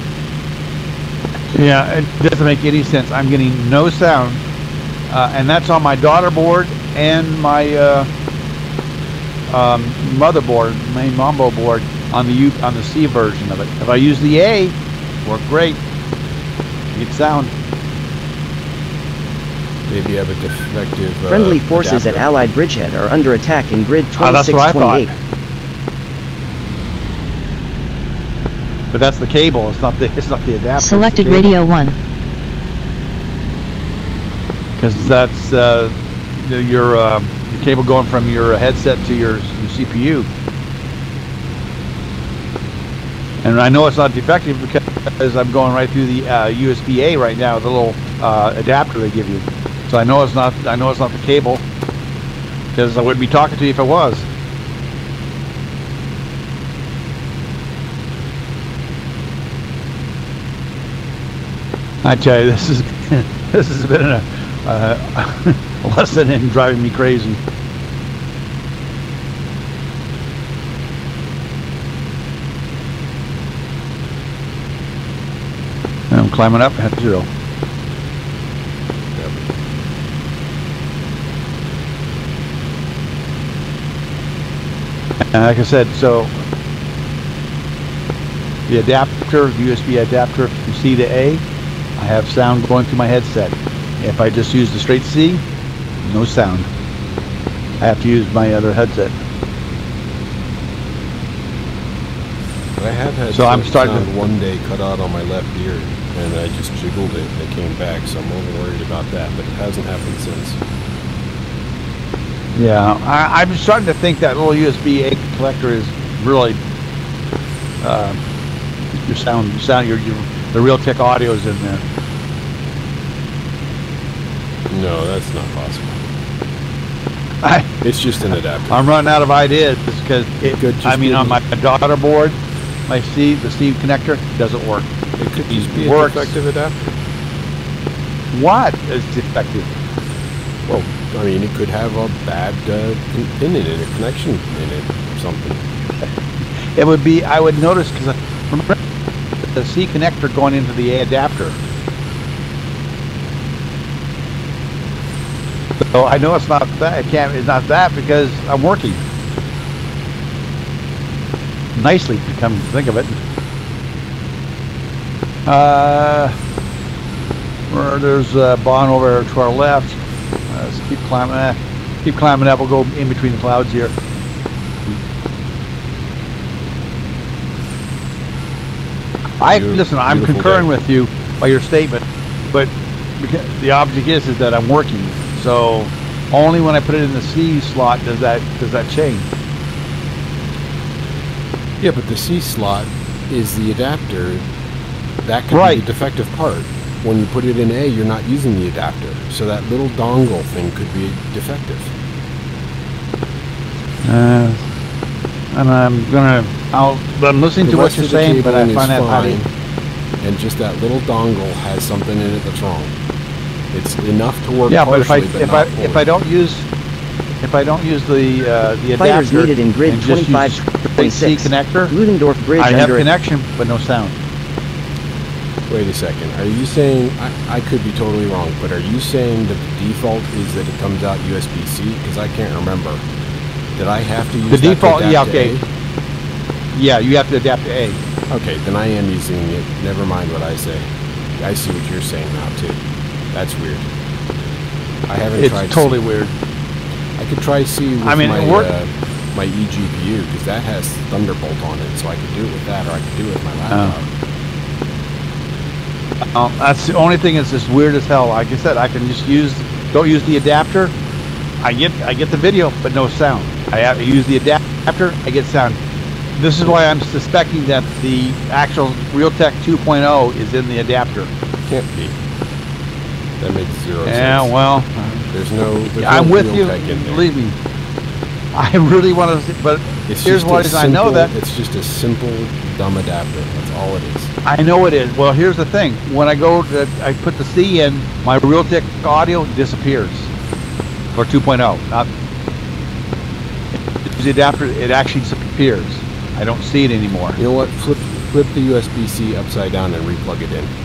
Yeah, it doesn't make any sense. I'm getting no sound, and that's on my daughter board and my motherboard, main Mambo board on the C version of it. If I use the A, work great. You get sound. Maybe you have a defective Friendly forces adapter. at Allied bridgehead are under attack in grid That's what I 2628. thought. But that's the cable. It's not the adapter. Selected radio 1. Because that's your cable going from your headset to your CPU. And I know it's not defective because I'm going right through the USB-A right now, the little adapter they give you. So I know it's not. I know it's not the cable, because I wouldn't be talking to you if it was. I tell you, this has been a lesson in driving me crazy. And I'm climbing up at 0. And like I said, so the adapter, USB adapter from C to A, I have sound going through my headset. If I just use the straight C, no sound. I have to use my other headset. I have had so I'm starting sound one day cut out on my left ear, and I just jiggled it and it came back, so I'm a little worried about that, but it hasn't happened since. Yeah, I'm starting to think that little USB-A collector is really your sound, the Realtek audio is in there. No, that's not possible. It's just an adapter. I'm running out of ideas because on my daughter board, the C connector doesn't work. It could just be a defective adapter. What is defective? Well, I mean, it could have a bad pin in it, a connection in it, or something. It would be. I would notice because I remember the C connector going into the A adapter. So I know it's not that. It's not that because I'm working. Nicely, to come to think of it. There's a Bond over to our left. Let's keep climbing. Keep climbing up. We'll go in between the clouds here. Listen. I'm concurring with you by your statement, but the object is that I'm working. So only when I put it in the C slot does that change. Yeah, but the C slot is the adapter. That could be the defective part. When you put it in A, you're not using the adapter. So that little dongle thing could be defective. And I'm listening to what you're saying, but I find that fine. And just that little dongle has something in it that's wrong. It's enough to work. Yeah, but if I don't use the adapter, fighters needed in grid 2526 C connector, Ludendorff Bridge. I have connection, but no sound. Wait a second. Are you saying, I could be totally wrong, but are you saying that the default is that it comes out USB-C? Because I can't remember. Did I have to use the default? To yeah, okay. Yeah, you have to adapt to A. Okay, then I am using it. Never mind what I say. I see what you're saying now too. That's weird. I haven't tried. It's totally weird. I could try C with my eGPU because that has Thunderbolt on it, so I could do it with that, or I could do it with my laptop. That's the only thing that's just weird as hell. Like I said, I can just don't use the adapter. I get the video, but no sound. I have to use the adapter. I get sound. This is why I'm suspecting that the actual Realtek 2.0 is in the adapter. Can't be. That makes zero sense. Yeah, well, there's no I'm with you. Believe me. I really want to, but here's why I know that. It's just a simple, dumb adapter. That's all it is. I know it is. Well, here's the thing. When I I put the C in, my Realtek audio disappears. For 2.0. Not the adapter, it actually disappears. I don't see it anymore. You know what? Flip the USB-C upside down and replug it in.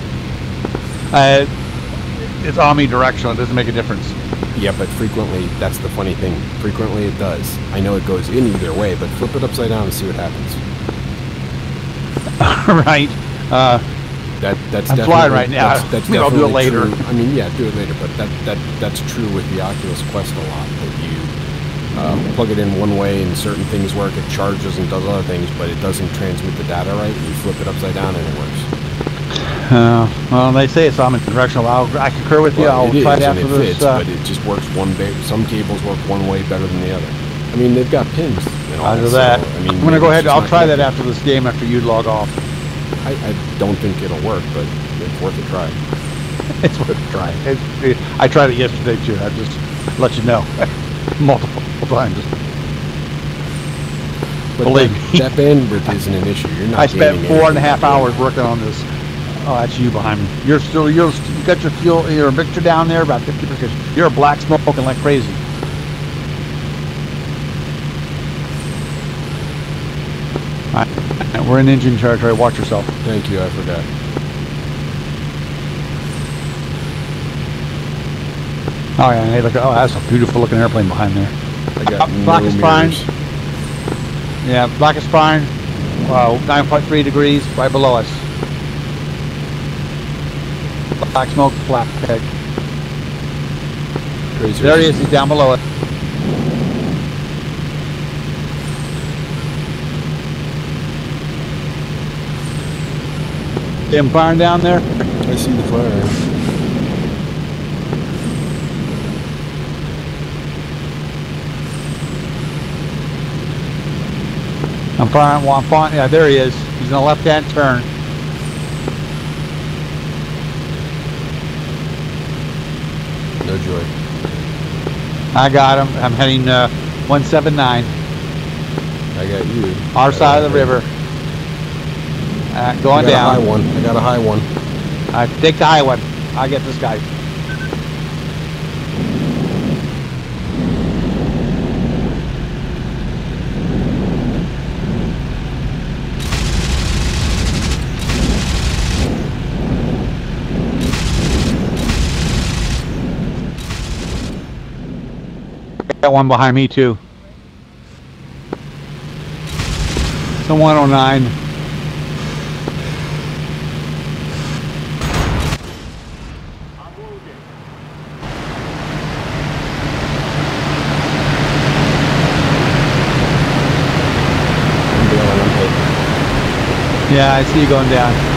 It's omnidirectional. It doesn't make a difference. Yeah, but frequently, that's the funny thing. Frequently it does. I know it goes in either way, but flip it upside down and see what happens. Right. That's I'm flying right now. That's Maybe I'll do it later. True. I mean, yeah, do it later. But that's true with the Oculus Quest a lot. That you plug it in one way and certain things work. It charges and does other things, but it doesn't transmit the data right. You flip it upside down and it works. Well, they say it's omnidirectional. I concur with you. I'll try it after this. But it just works one way. Some cables work one way better than the other. I mean, they've got pins and all that. So, I mean, I'm going to go ahead. I'll try that after this game, after you log off. I don't think it'll work, but it's worth a try. It's worth a try. I tried it yesterday, too. I just let you know. Multiple times. But believe me. That bandwidth isn't an issue. You're not. I spent 4.5 hours working on this. Oh, that's you behind me. You got your fuel, your mixture down there about 50%. You're black smoking like crazy. All right, we're in engine territory. Watch yourself. Thank you. I forgot. Oh yeah, hey, look. Oh, that's a beautiful looking airplane behind there. I got black is fine. Yeah, black is fine. 9.3 degrees right below us. Black smoke, flat peg. There he is. He's down below us. See him firing down there? I see the fire. I'm firing. Yeah, there he is. He's in a left-hand turn. No joy. I got him. I'm heading 179. I got you. Our side of the river. Going down. I got a high one. I take the high one. I get this guy. Got one behind me too. The 109. Yeah, I see you going down.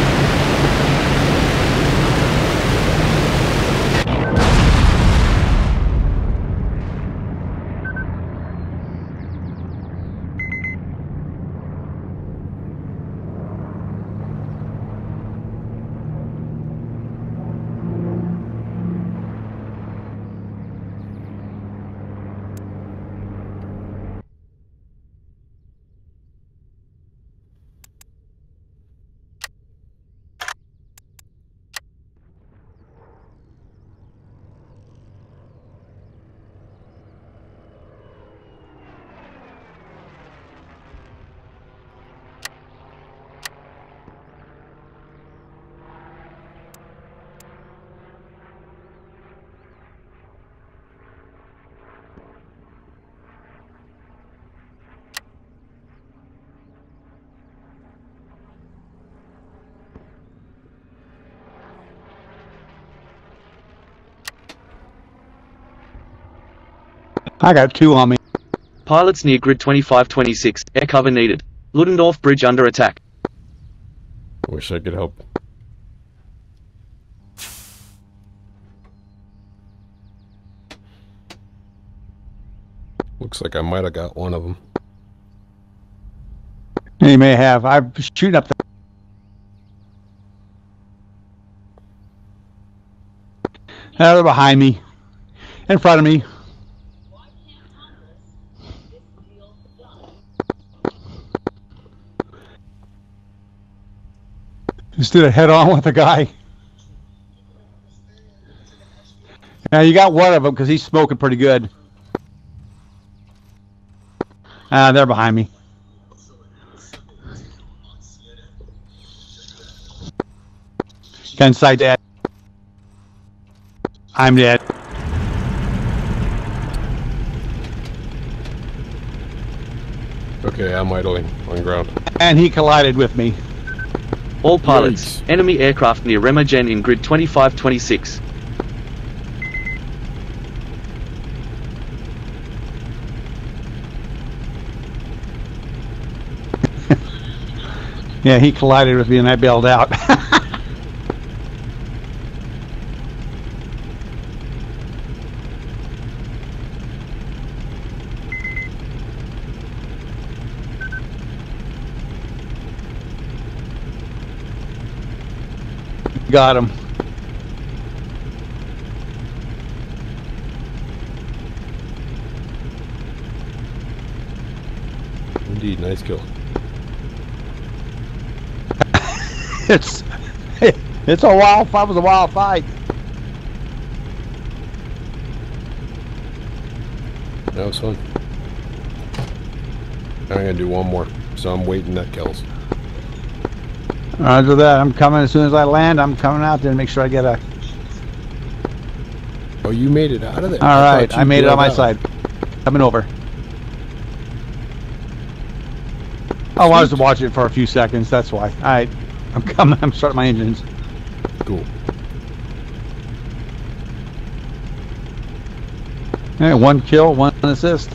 I got two on me. Pilots near grid 2526. Air cover needed. Ludendorff Bridge under attack. Wish I could help. Looks like I might have got one of them. You may have. I'm shooting up there. They're behind me. In front of me. Just did a head-on with a guy. Now you got one of them because he's smoking pretty good. They're behind me. Gunsight dead. I'm dead. Okay, I'm idling on ground. And he collided with me. All pilots, enemy aircraft near Remagen in grid 2526. Yeah, he collided with me and I bailed out. Got him. Indeed, nice kill. It's a wild fight. It was a wild fight. That was fun. I'm gonna do one more, so I'm waiting that kills. Roger that. I'm coming as soon as I land. I'm coming out there to make sure I get a. Oh, you made it out of there. All right, I made it on my side. Coming over. Oh, I was watching it for a few seconds. That's why. All right, I'm coming. I'm starting my engines. Cool. Hey, 1 kill, 1 assist.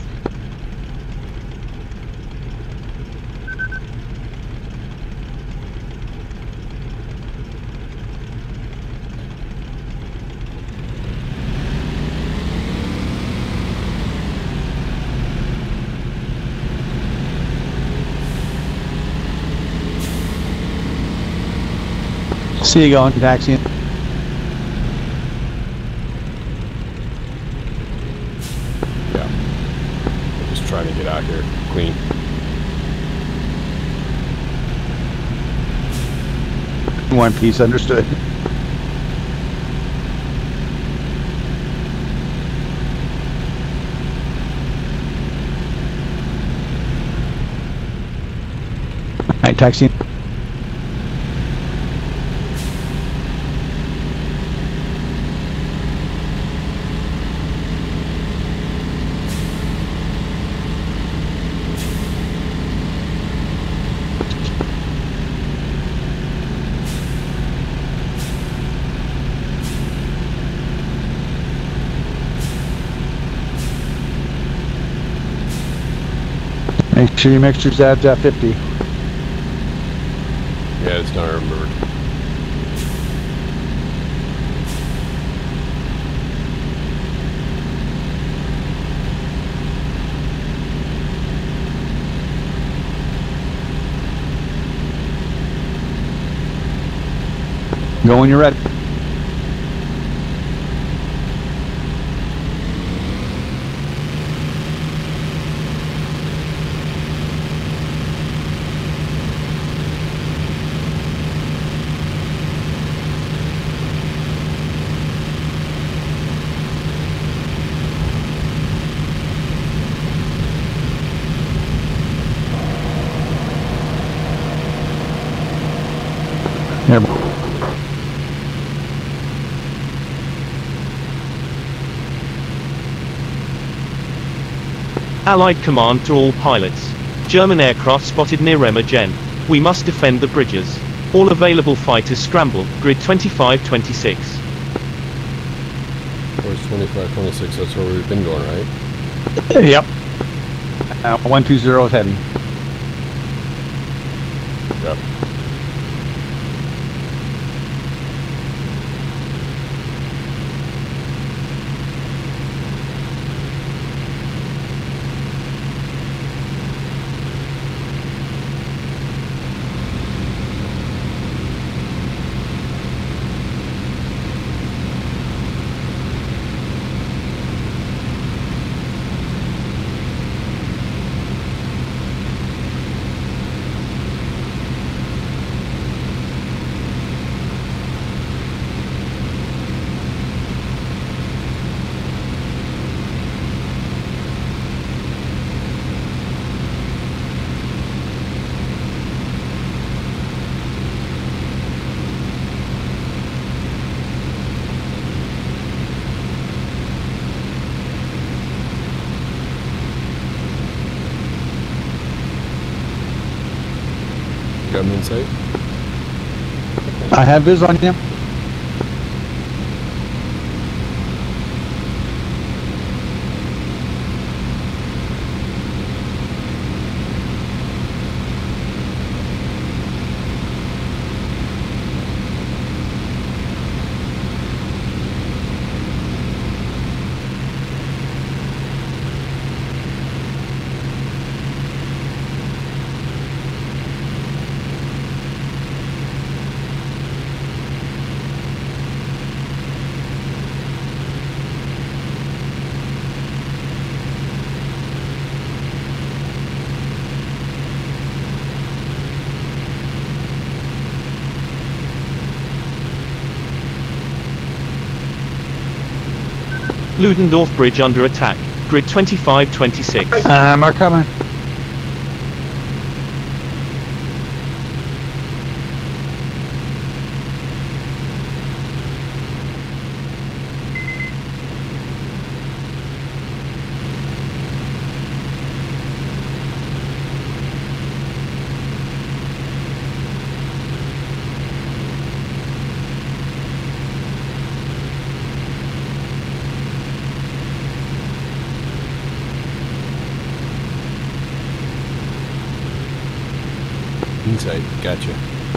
See you going, taxiing. Yeah. I'm just trying to get out here clean. One piece, understood. All right, taxiing. Make sure your mixture's at 50. Yeah, it's not remembered. Go when you're ready. Here. Allied command to all pilots. German aircraft spotted near Remagen. We must defend the bridges. All available fighters scramble. Grid 2526. Where's 2526? That's where we've been going, right? Yep. 120 is heading. Yep. Got me in sight? I have viz on you. Ludendorff Bridge under attack. Grid 2526. We're coming. Inside, gotcha.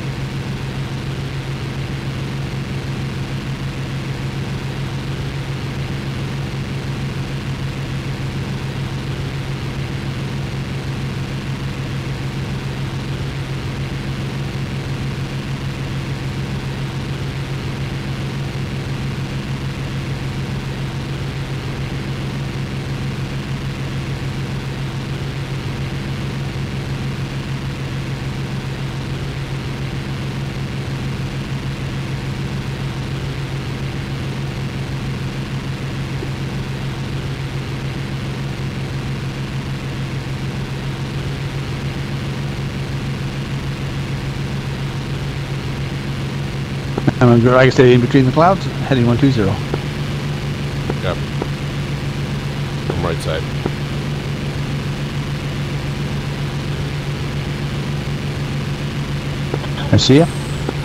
I'm like I say, in between the clouds, heading 120. Copy. From right side. I see you.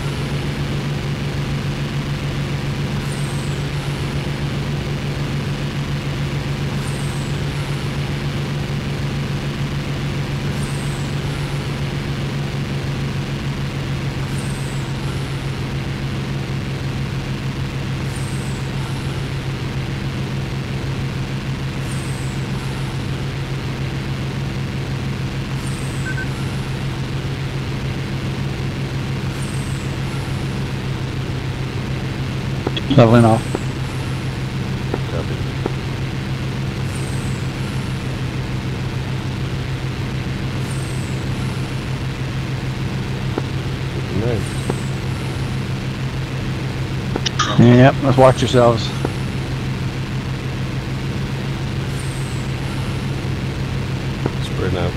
Leveling off. Copy. Looking nice. Yep, let's watch yourselves. Spreading out.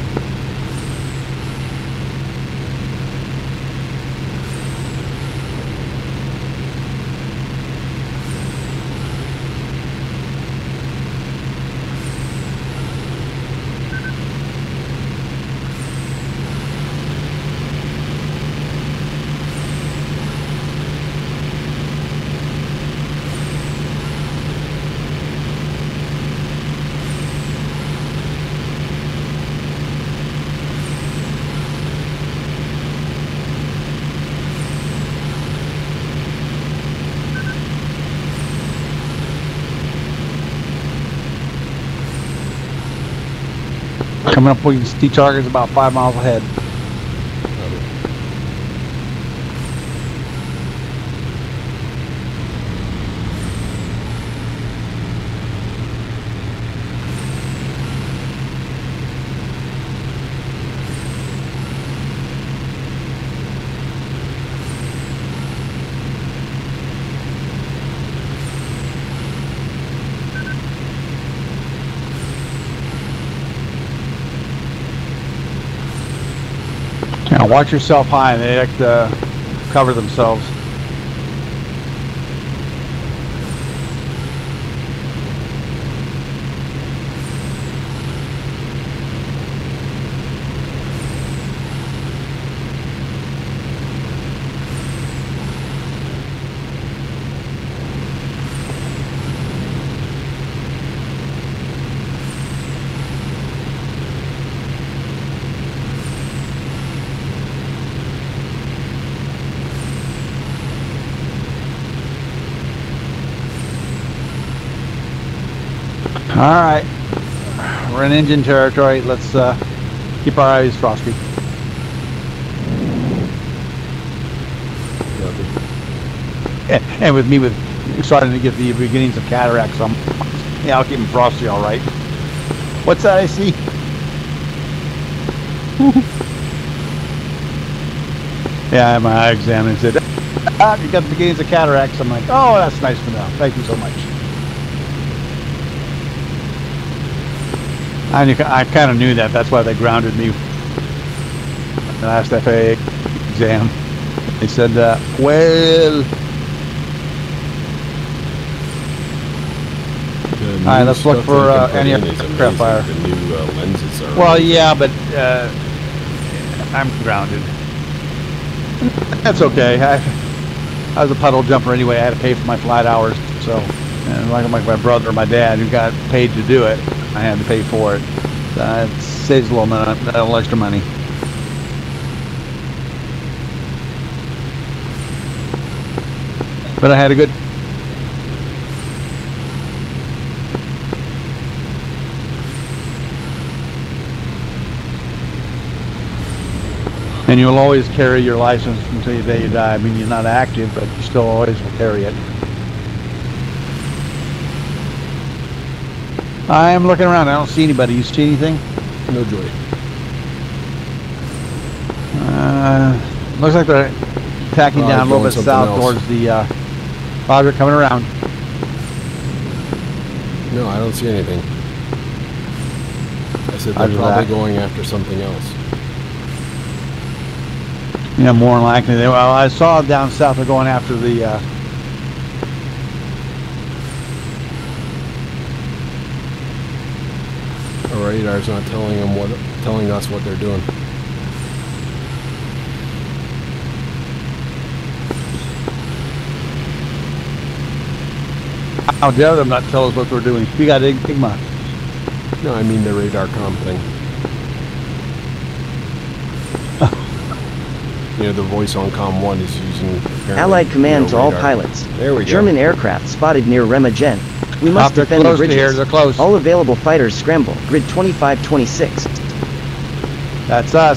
Coming up with these targets about 5 miles ahead. Now watch yourself high, they like to cover themselves. All right, we're in engine territory. Let's keep our eyes frosty. And with me starting to get the beginnings of cataracts, yeah, I'll keep them frosty, all right. What's that I see? Yeah, I had my eye examined and said, you got the beginnings of cataracts. I'm like, oh, that's nice to know. Thank you so much. I kind of knew that. That's why they grounded me. The last FAA exam. They said, well... All right, let's look for any aircraft fire. The new lenses are. Well, yeah, but I'm grounded. That's okay. I was a puddle jumper anyway. I had to pay for my flight hours, so and like my brother or my dad who got paid to do it, I had to pay for it. It saves a little extra money. But I had a good. And you'll always carry your license until the day you die. I mean, you're not active, but you still always will carry it. I am looking around. I don't see anybody. You see anything? No joy. Looks like they're tacking down a little bit south towards the Roger, coming around. No, I don't see anything. I said they're probably going after something else. Yeah, more than likely. Well, I saw down south they're going after the. Our radar's not telling us what they're doing. How dare them not tell us what we're doing? We got Enigma. No, I mean the radar comm thing. You know, the voice on COM 1 is using... Allied command to all pilots. There we go. German aircraft spotted near Remagen. We must defend the bridges. Here, they're close. All available fighters scramble. Grid 2526. That's us.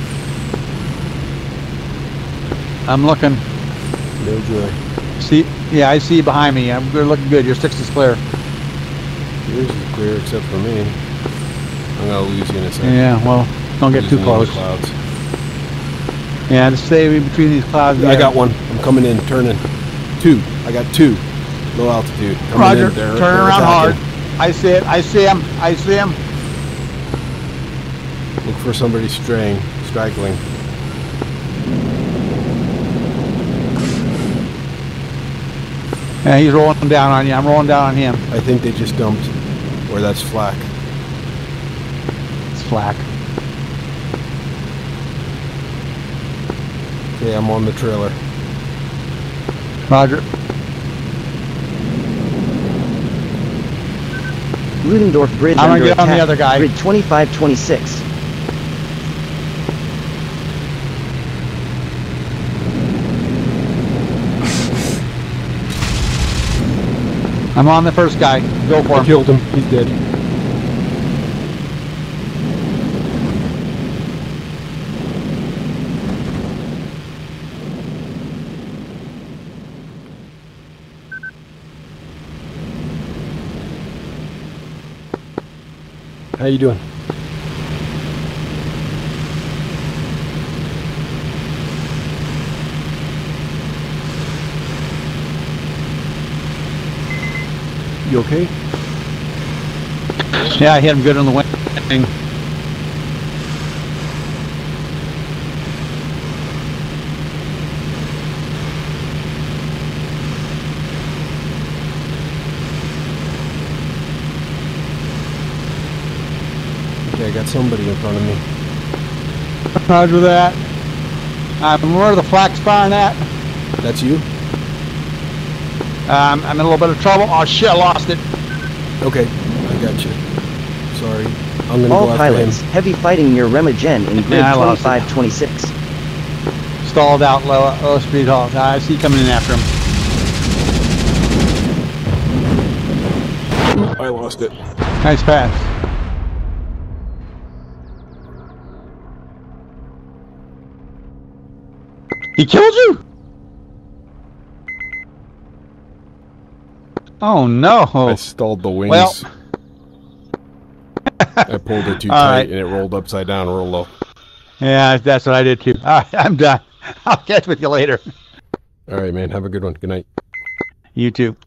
I'm looking. No joy. See? Yeah, I see you behind me. We're looking good. Your 6 is clear. Yours is clear except for me. I'm going to lose you in a second. Yeah, well, don't get too close. Clouds. Yeah, just stay in between these clouds. I got one. I'm coming in, turning. 2. I got 2. Low altitude. Coming Roger, in. They're around attacking. hard. I see it. I see him. I see him. Look for somebody straggling. Yeah, he's rolling down on you. I'm rolling down on him. I think they just dumped. Or that's flak. It's flak. Okay, I'm on the trailer. Roger. Ludendorff Bridge I'm under gonna get attack. on the other guy. Grid 2526. I'm on the first guy. Go for him. I killed him. He's dead. How you doing? You okay? Yeah, I hit him good on the wing. Okay, I got somebody in front of me. Roger that. Where are the flak's firing at? That's you? I'm in a little bit of trouble. Oh shit, I lost it. Okay, I got you. Sorry. I'm gonna All go after pilots, him. heavy fighting near Remagen in grid Yeah, I lost it. 2526. Stalled out low speed halt. I see you coming in after him. I lost it. Nice pass. He killed you? Oh no! I stalled the wings. Well, I pulled it too tight and it rolled upside down real low. Yeah, that's what I did too. All right, I'm done. I'll catch with you later. All right, man. Have a good one. Good night. You too.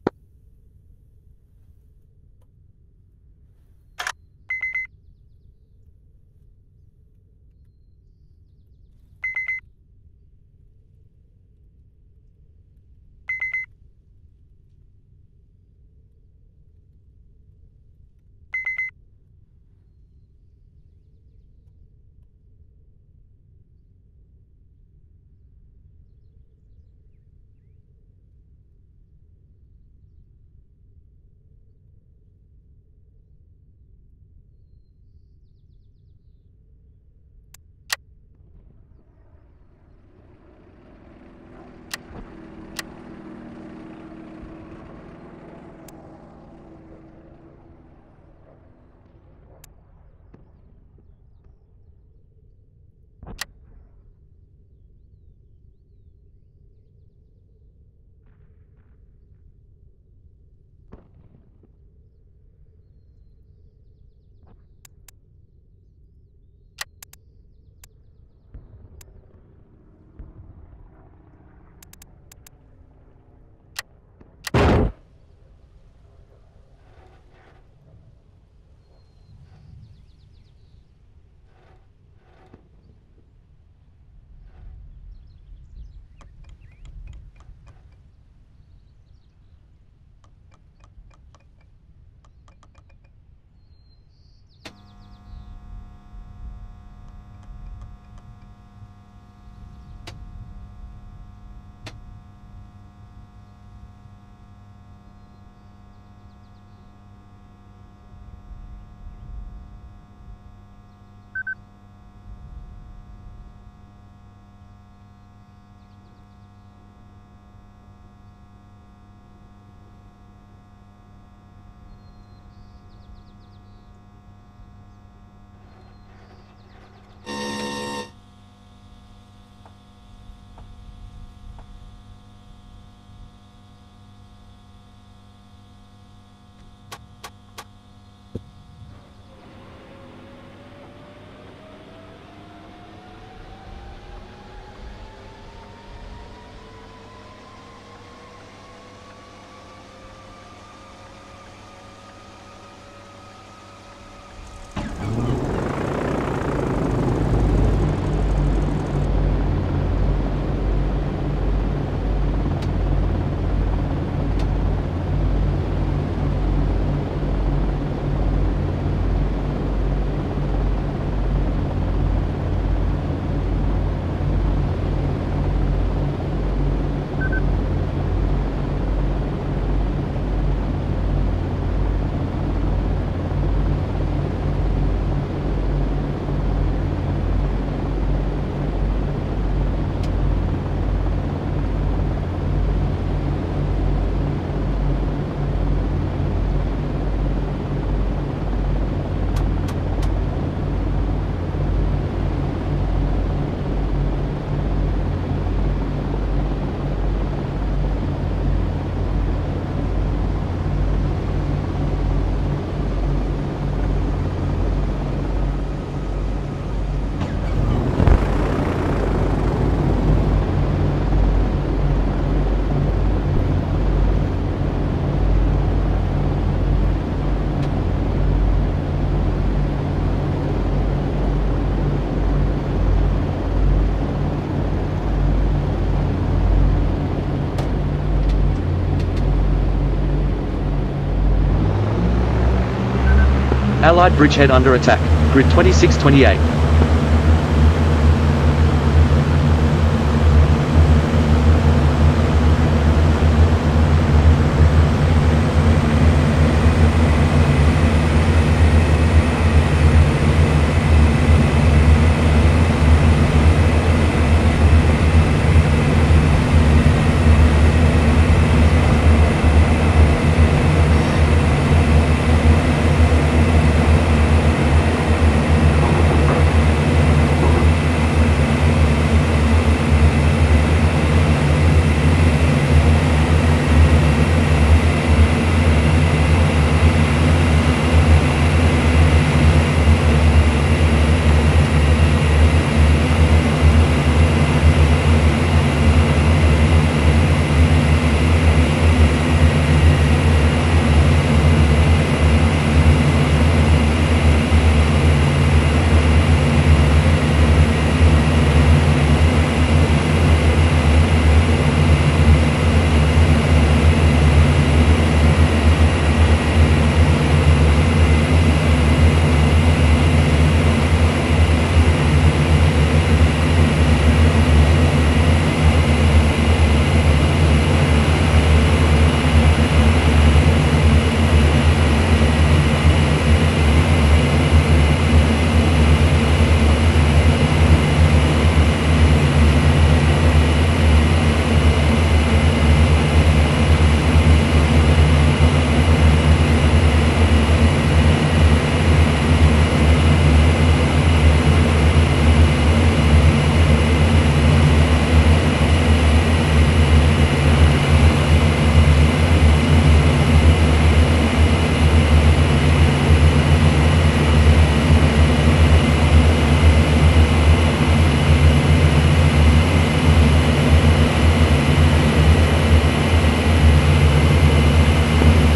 Allied bridgehead under attack. Grid 2628.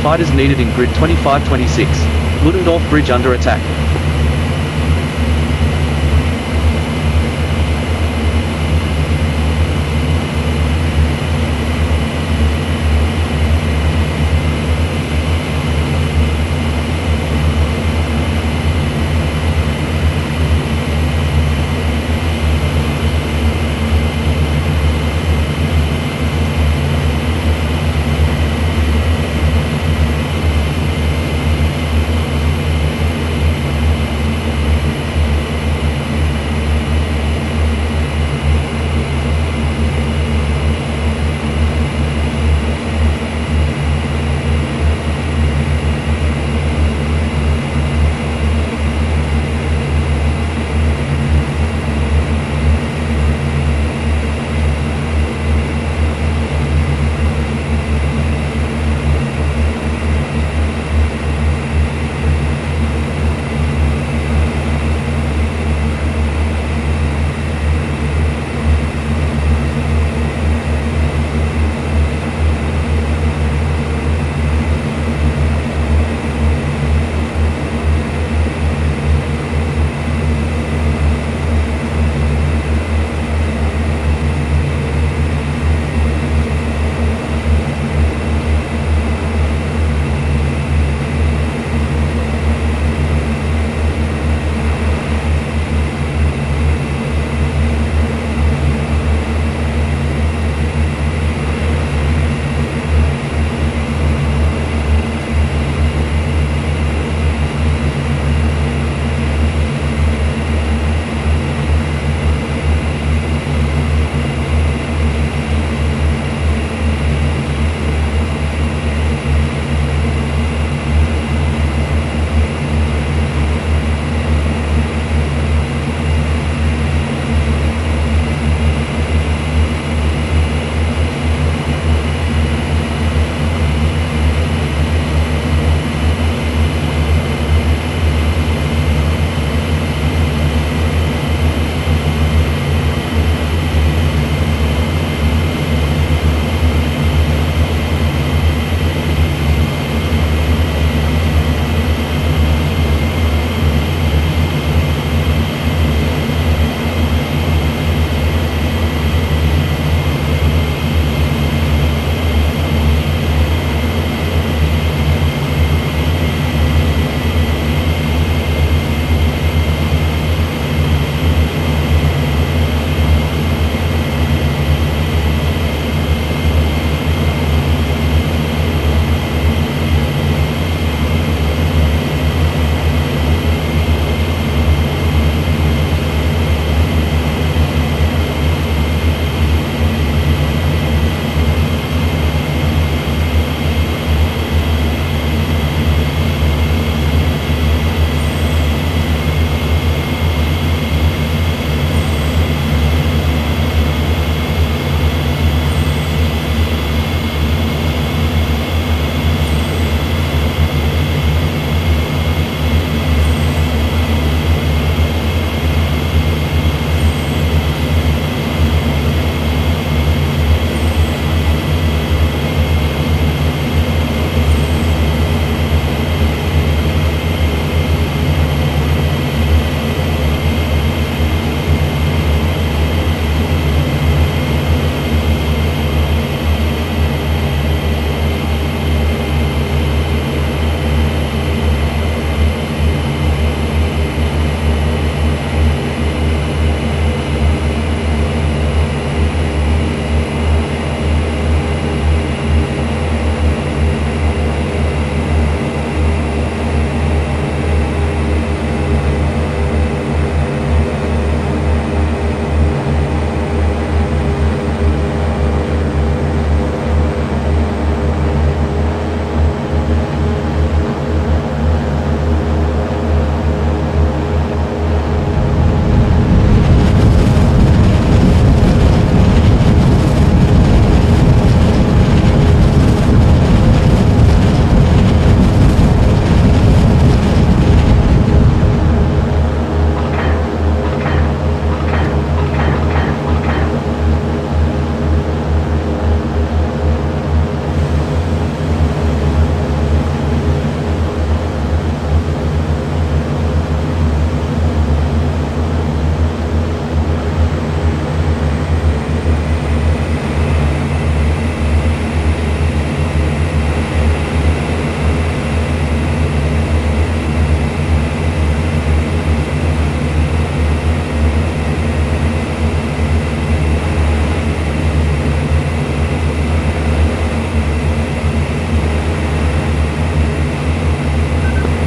Fighters needed in grid 2526. Ludendorff Bridge under attack.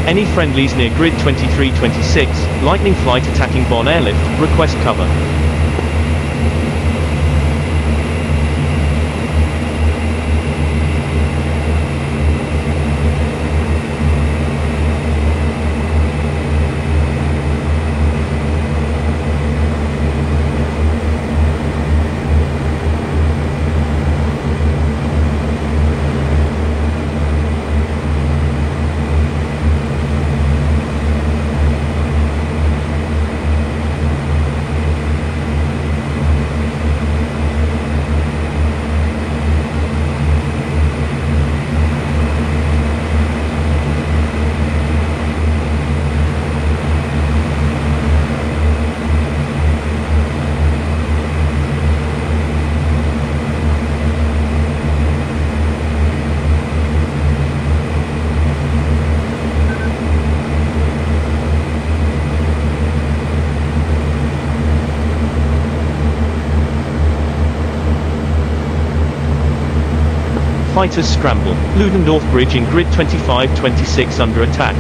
Any friendlies near grid 2326, Lightning Flight attacking Bonn airlift, request cover. Fighters scramble. Ludendorff Bridge in grid 2526 under attack.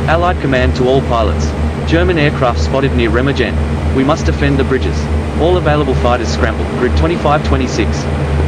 Allied command to all pilots. German aircraft spotted near Remagen. We must defend the bridges. All available fighters scramble. Grid 2526.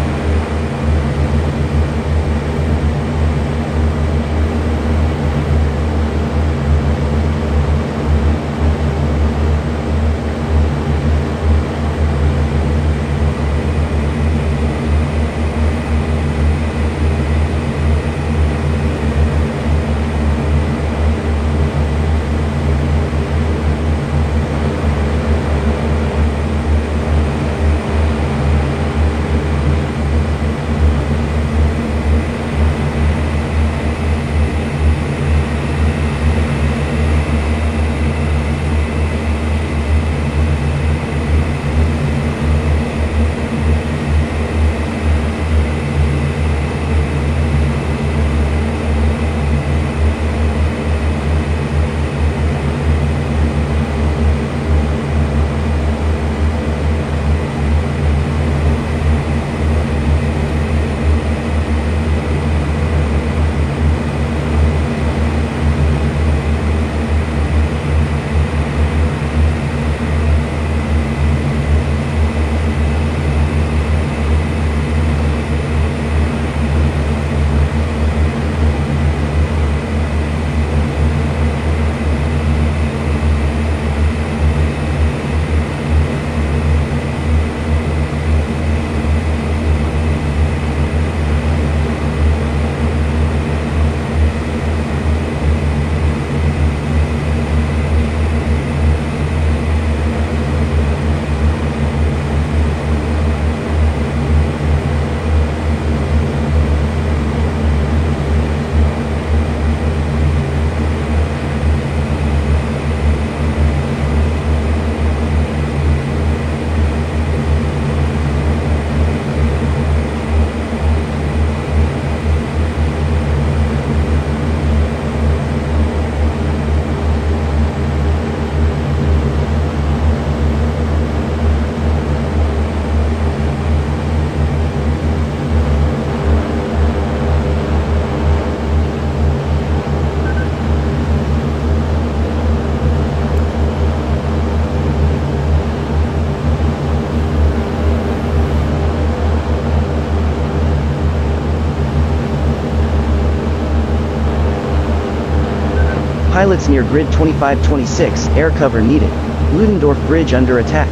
Pilots near grid 2526, air cover needed. Ludendorff Bridge under attack.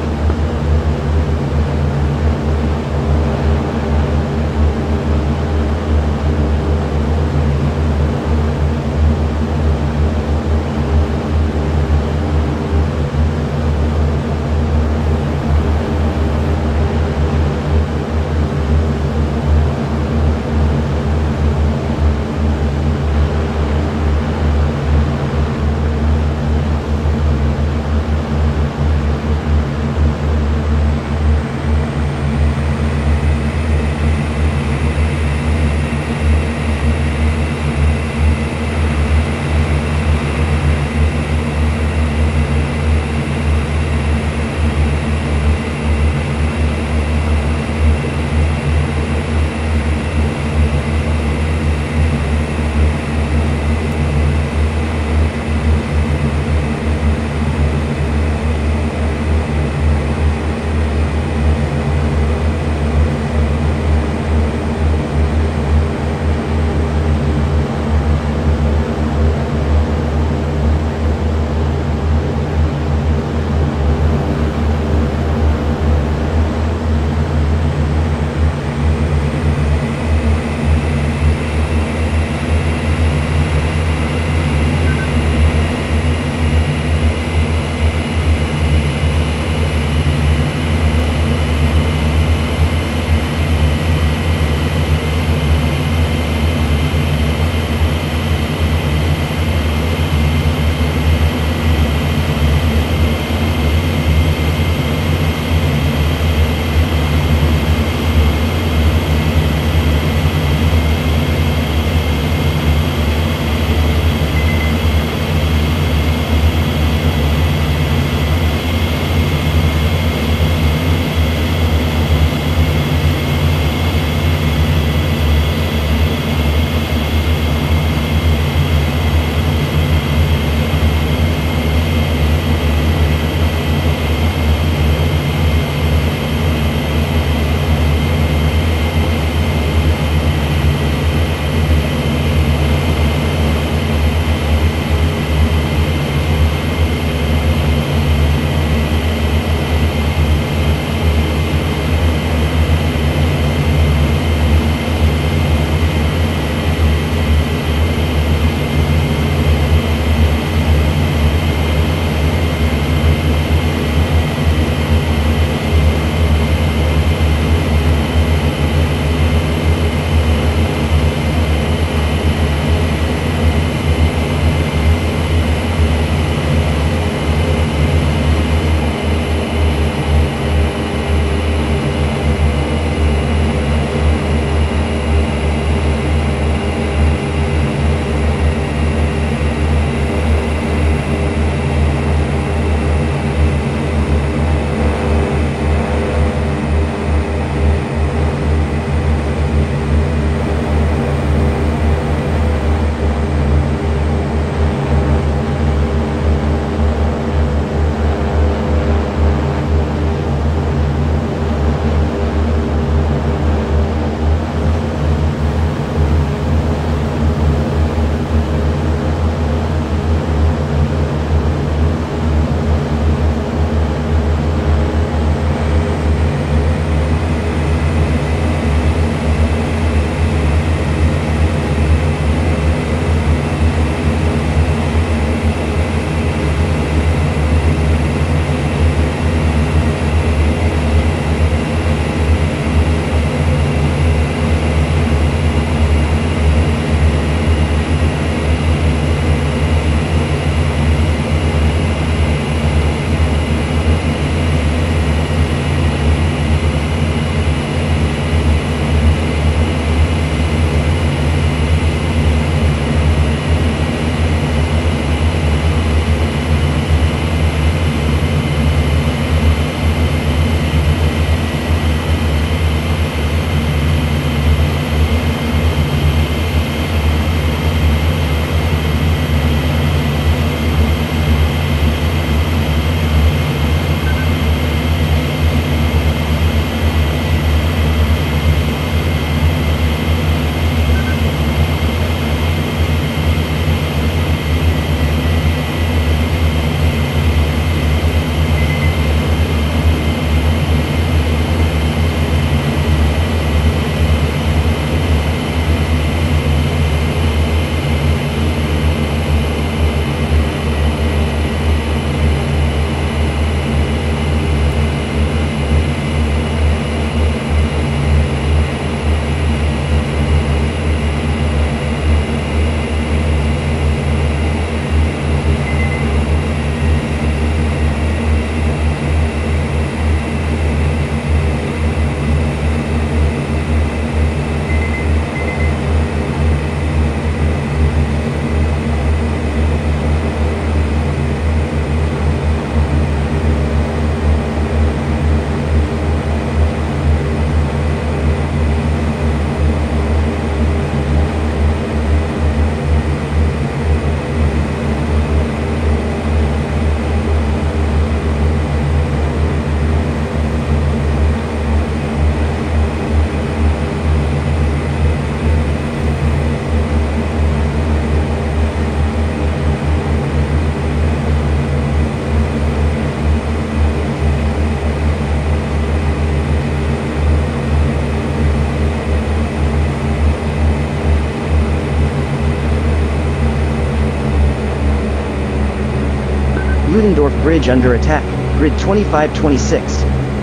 Ludendorff Bridge under attack. Grid 2526.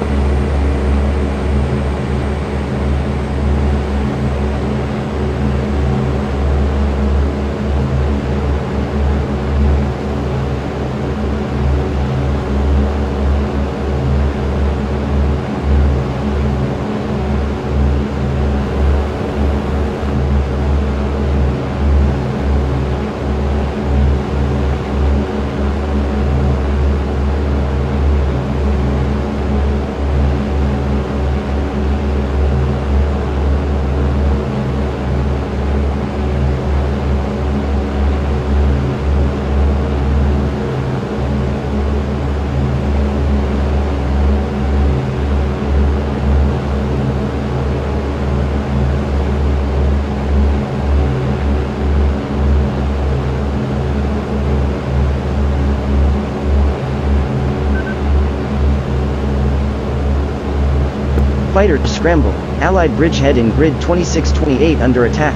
Fighter to scramble. Allied bridgehead in grid 2628 under attack.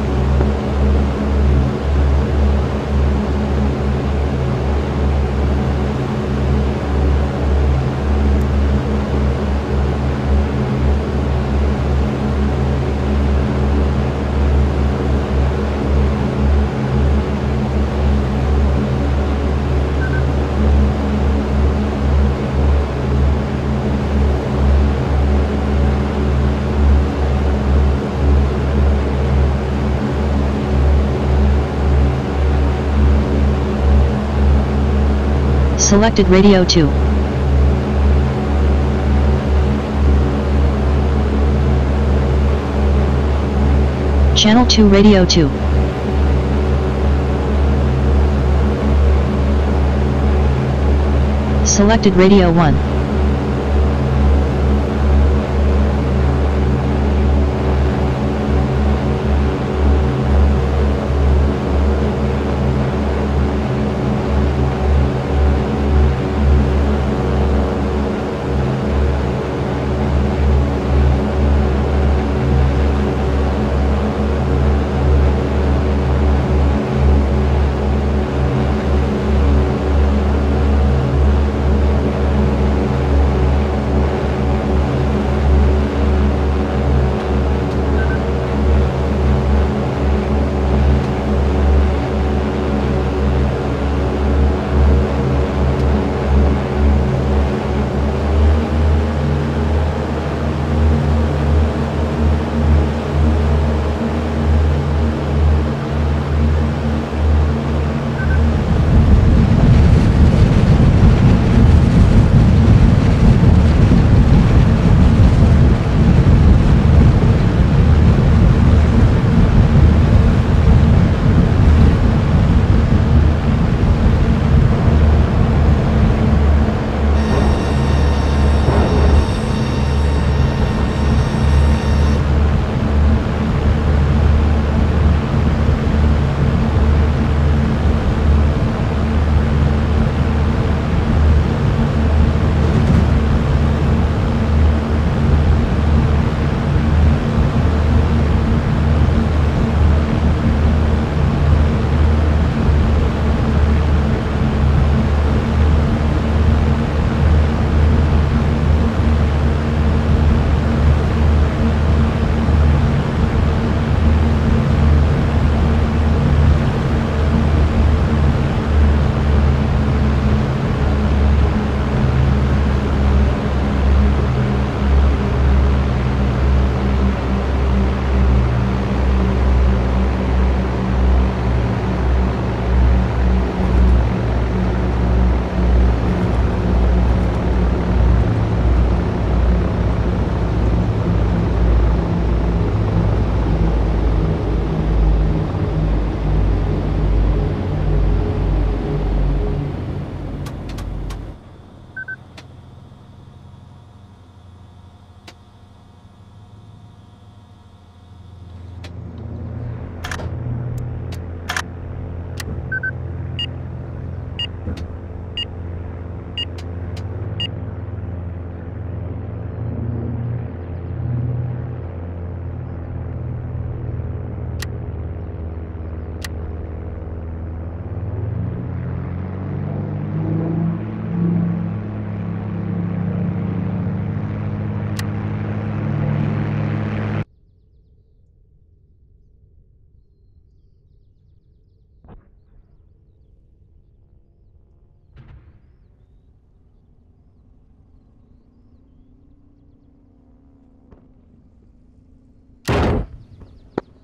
Selected Radio 2. Channel 2 Radio 2. Selected Radio 1.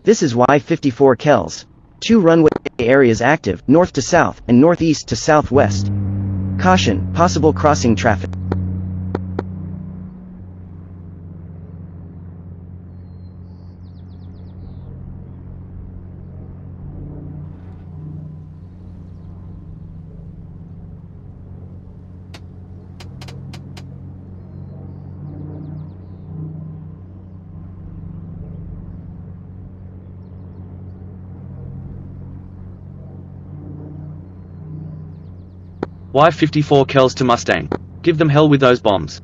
This is Y54 Kells. 2 runway areas active, north to south, and northeast to southwest. Caution, possible crossing traffic. Y54 Kells to Mustang. Give them hell with those bombs.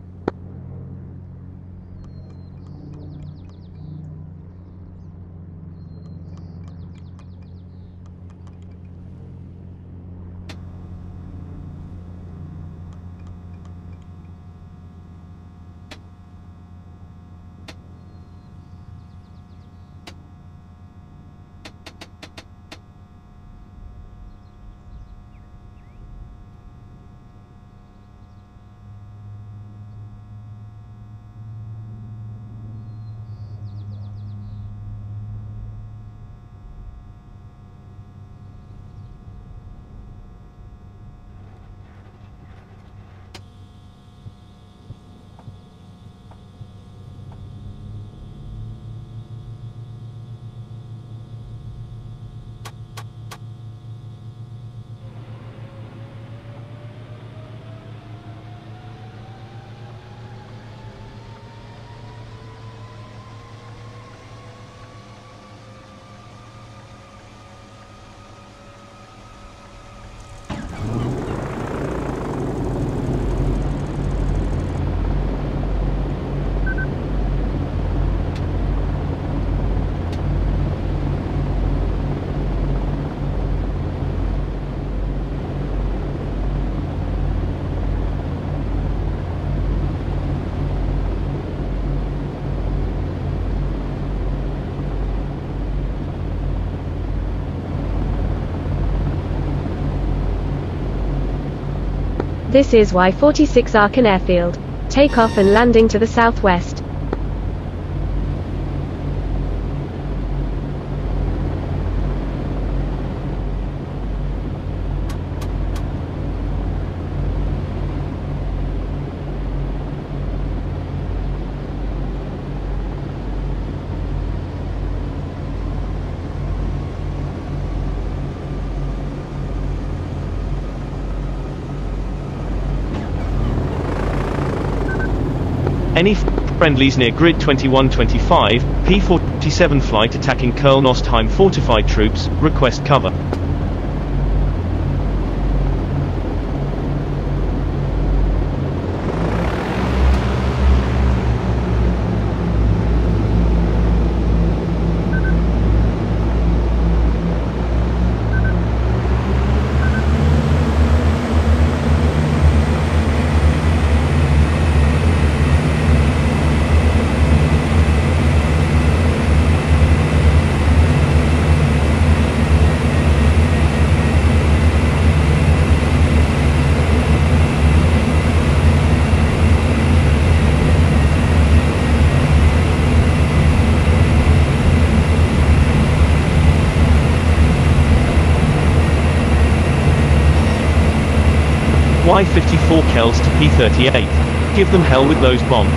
This is Y46 Aachen Airfield. Takeoff and landing to the southwest. Any friendlies near grid 2125, P-47 flight attacking Köln-Ostheim fortified troops, request cover. Y-54 Kells to P-38. Give them hell with those bombs.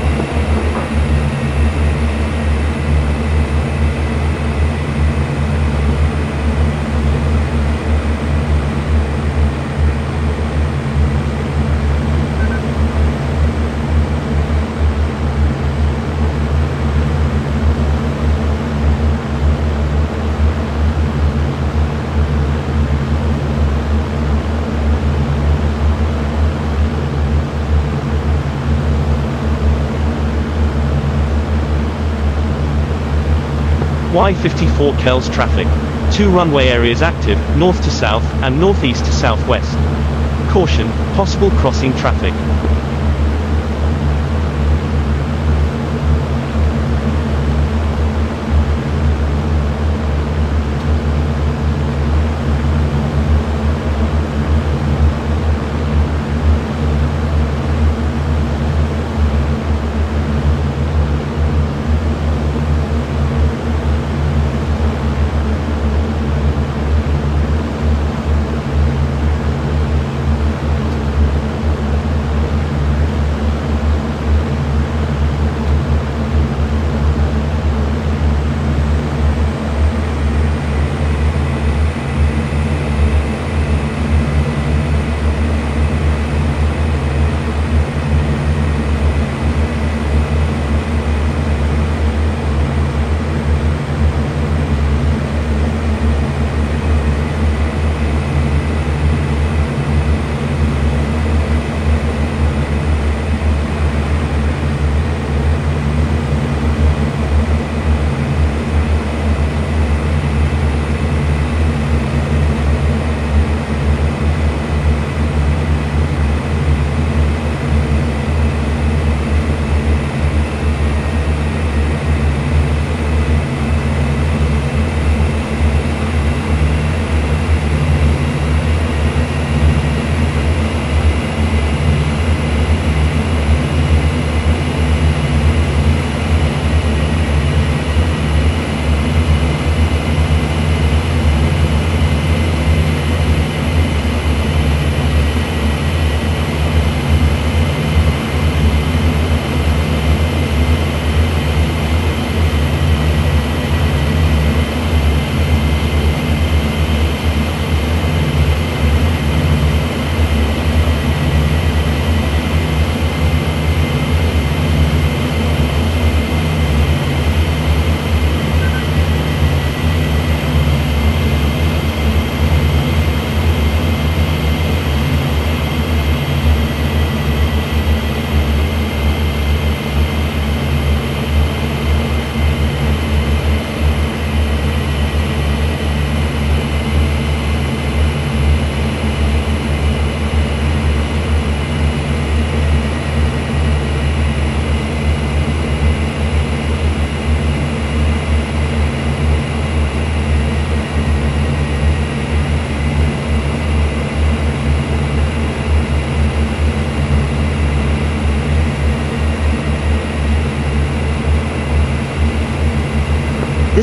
Y-54 Kells traffic. 2 runway areas active, north to south, and northeast to southwest. Caution, possible crossing traffic.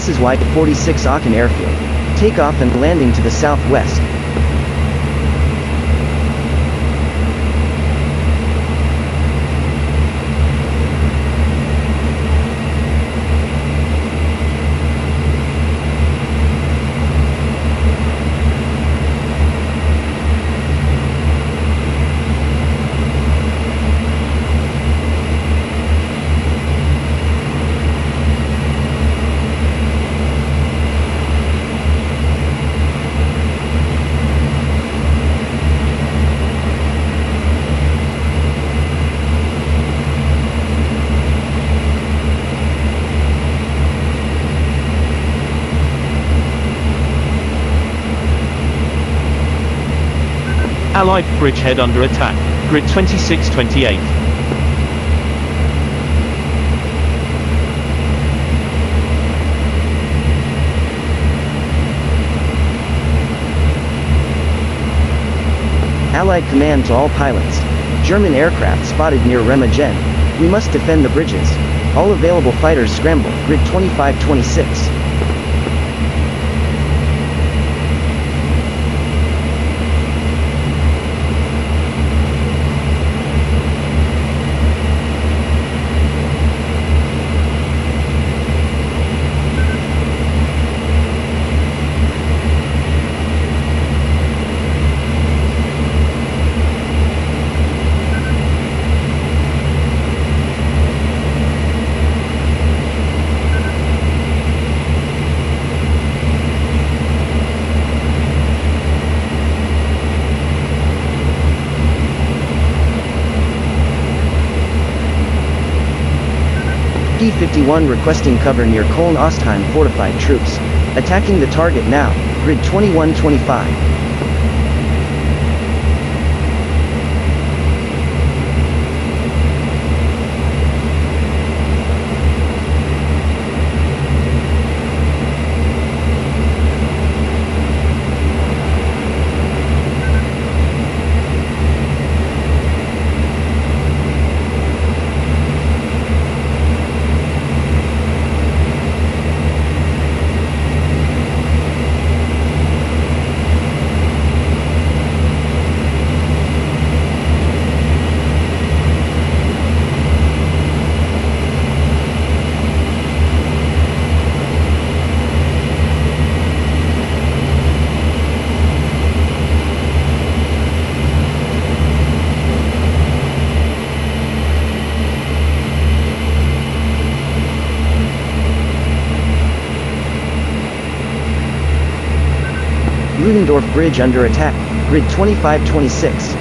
This is Y-46 Aachen Airfield. Takeoff and landing to the southwest. Allied bridgehead under attack. Grid 2628. Allied command to all pilots. German aircraft spotted near Remagen. We must defend the bridges. All available fighters scramble. Grid 2526. P-51 requesting cover near Köln-Ostheim fortified troops. Attacking the target now. Grid 2125. Ludendorff Bridge under attack. Grid 2526.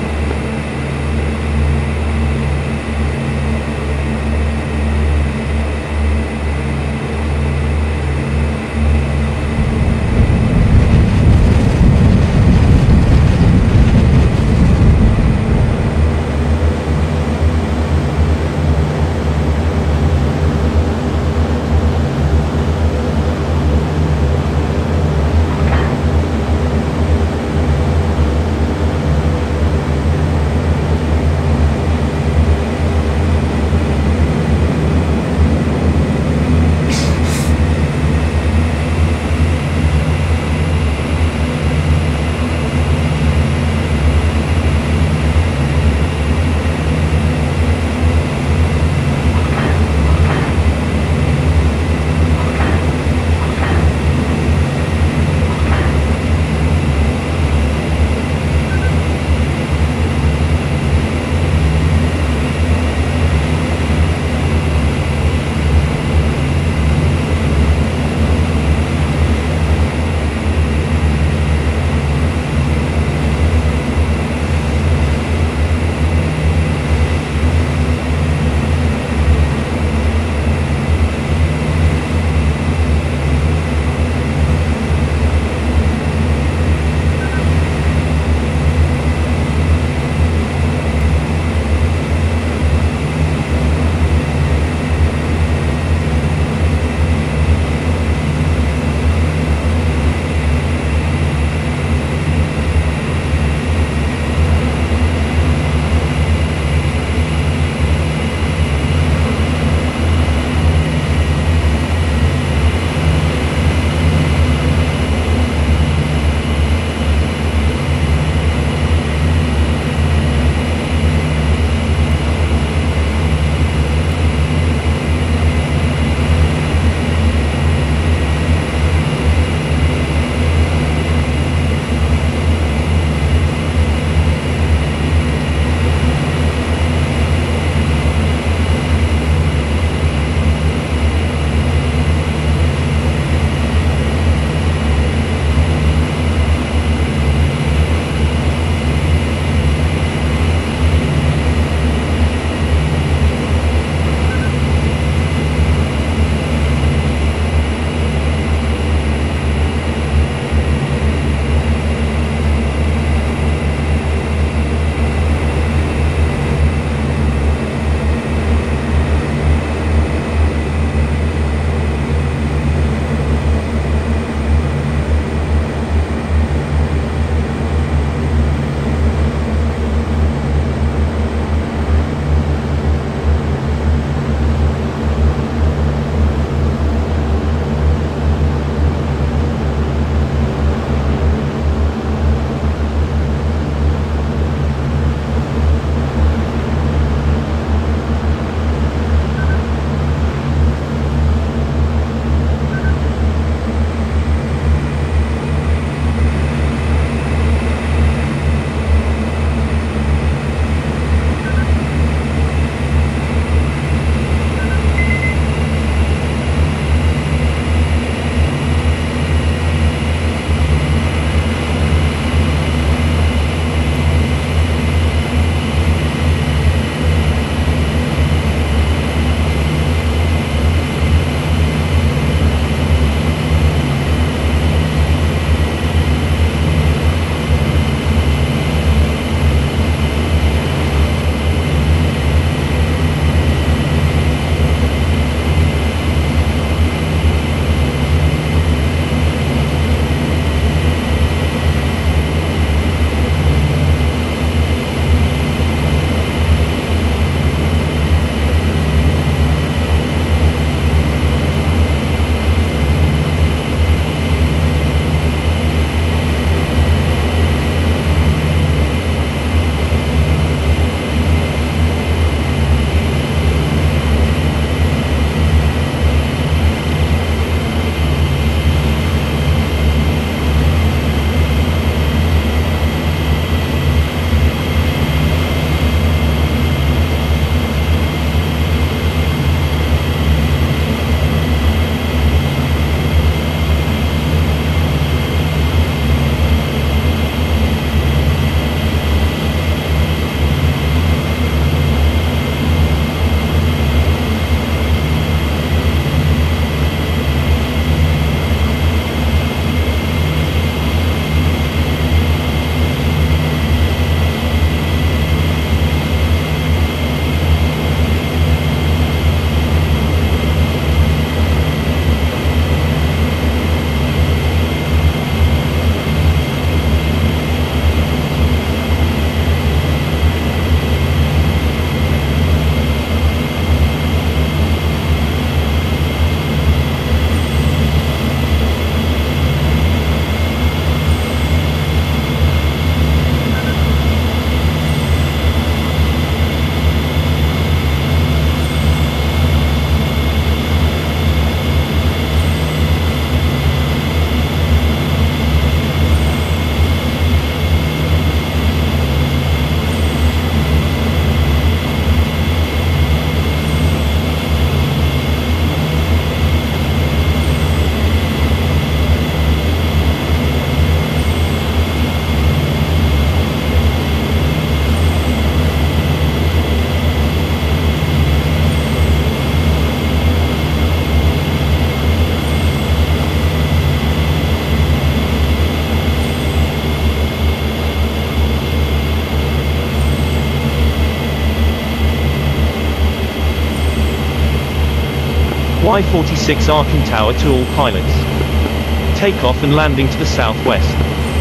Y-46 Arkin Tower to all pilots. Takeoff and landing to the southwest.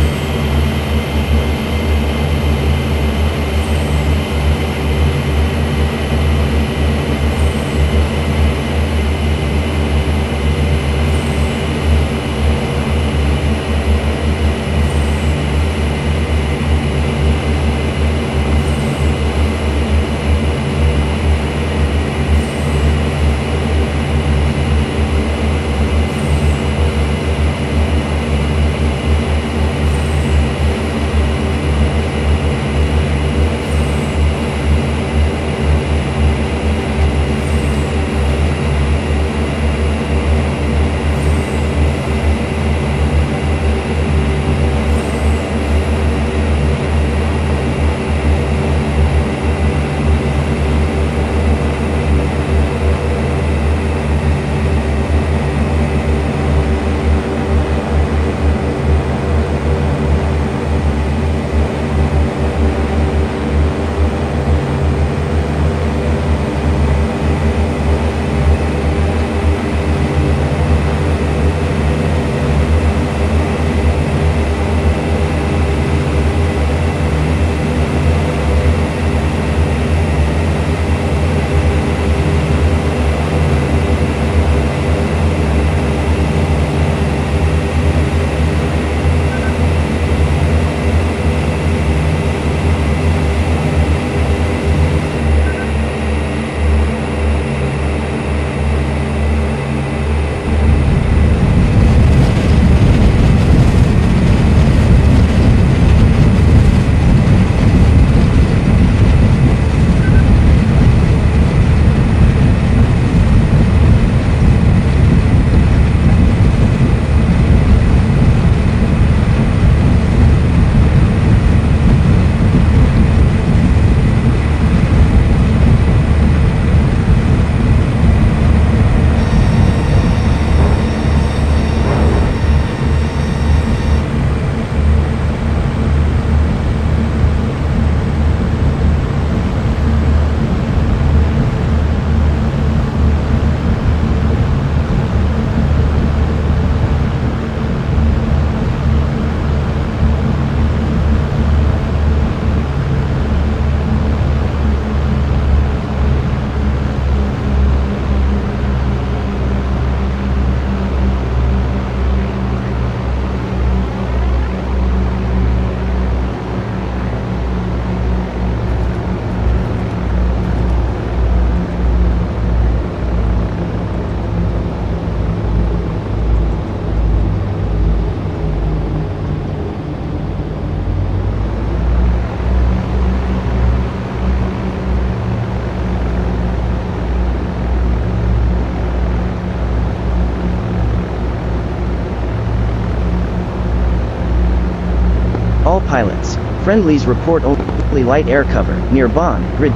All pilots. Friendlies report only light air cover, near Bonn, grid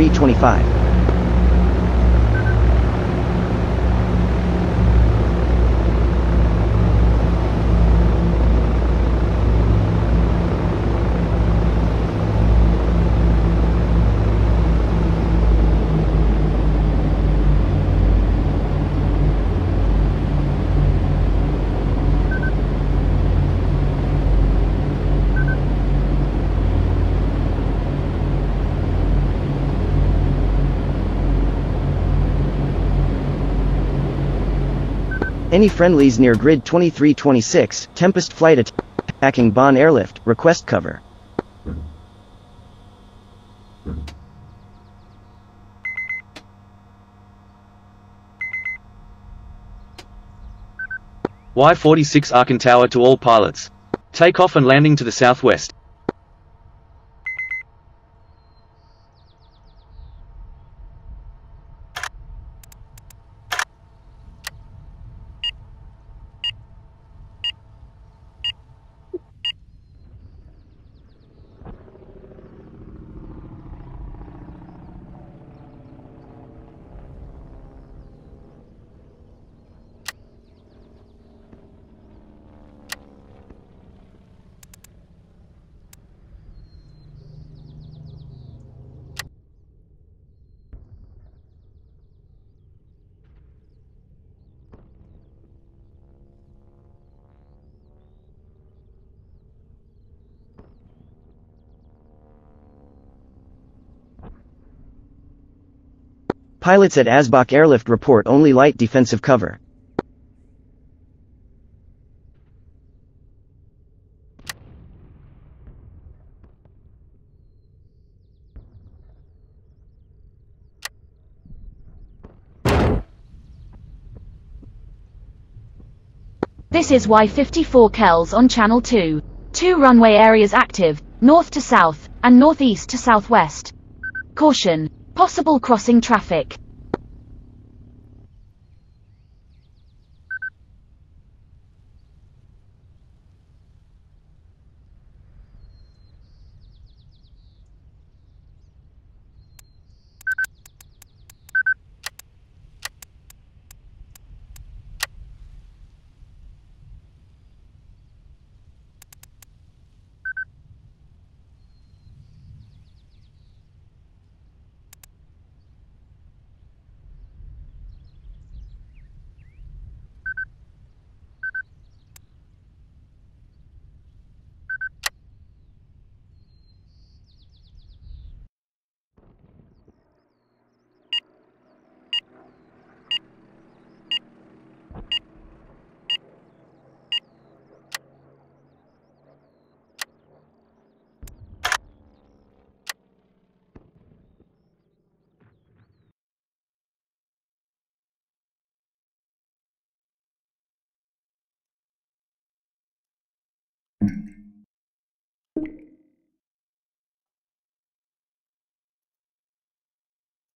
2325. Any friendlies near grid 2326, Tempest flight attacking Bonn airlift, request cover. Y-46 Arkin Tower to all pilots. Takeoff and landing to the southwest. Pilots at Asbach Airlift report only light defensive cover. This is Y54 Kells on Channel 2. 2 runway areas active, north to south, and northeast to southwest. Caution, possible crossing traffic.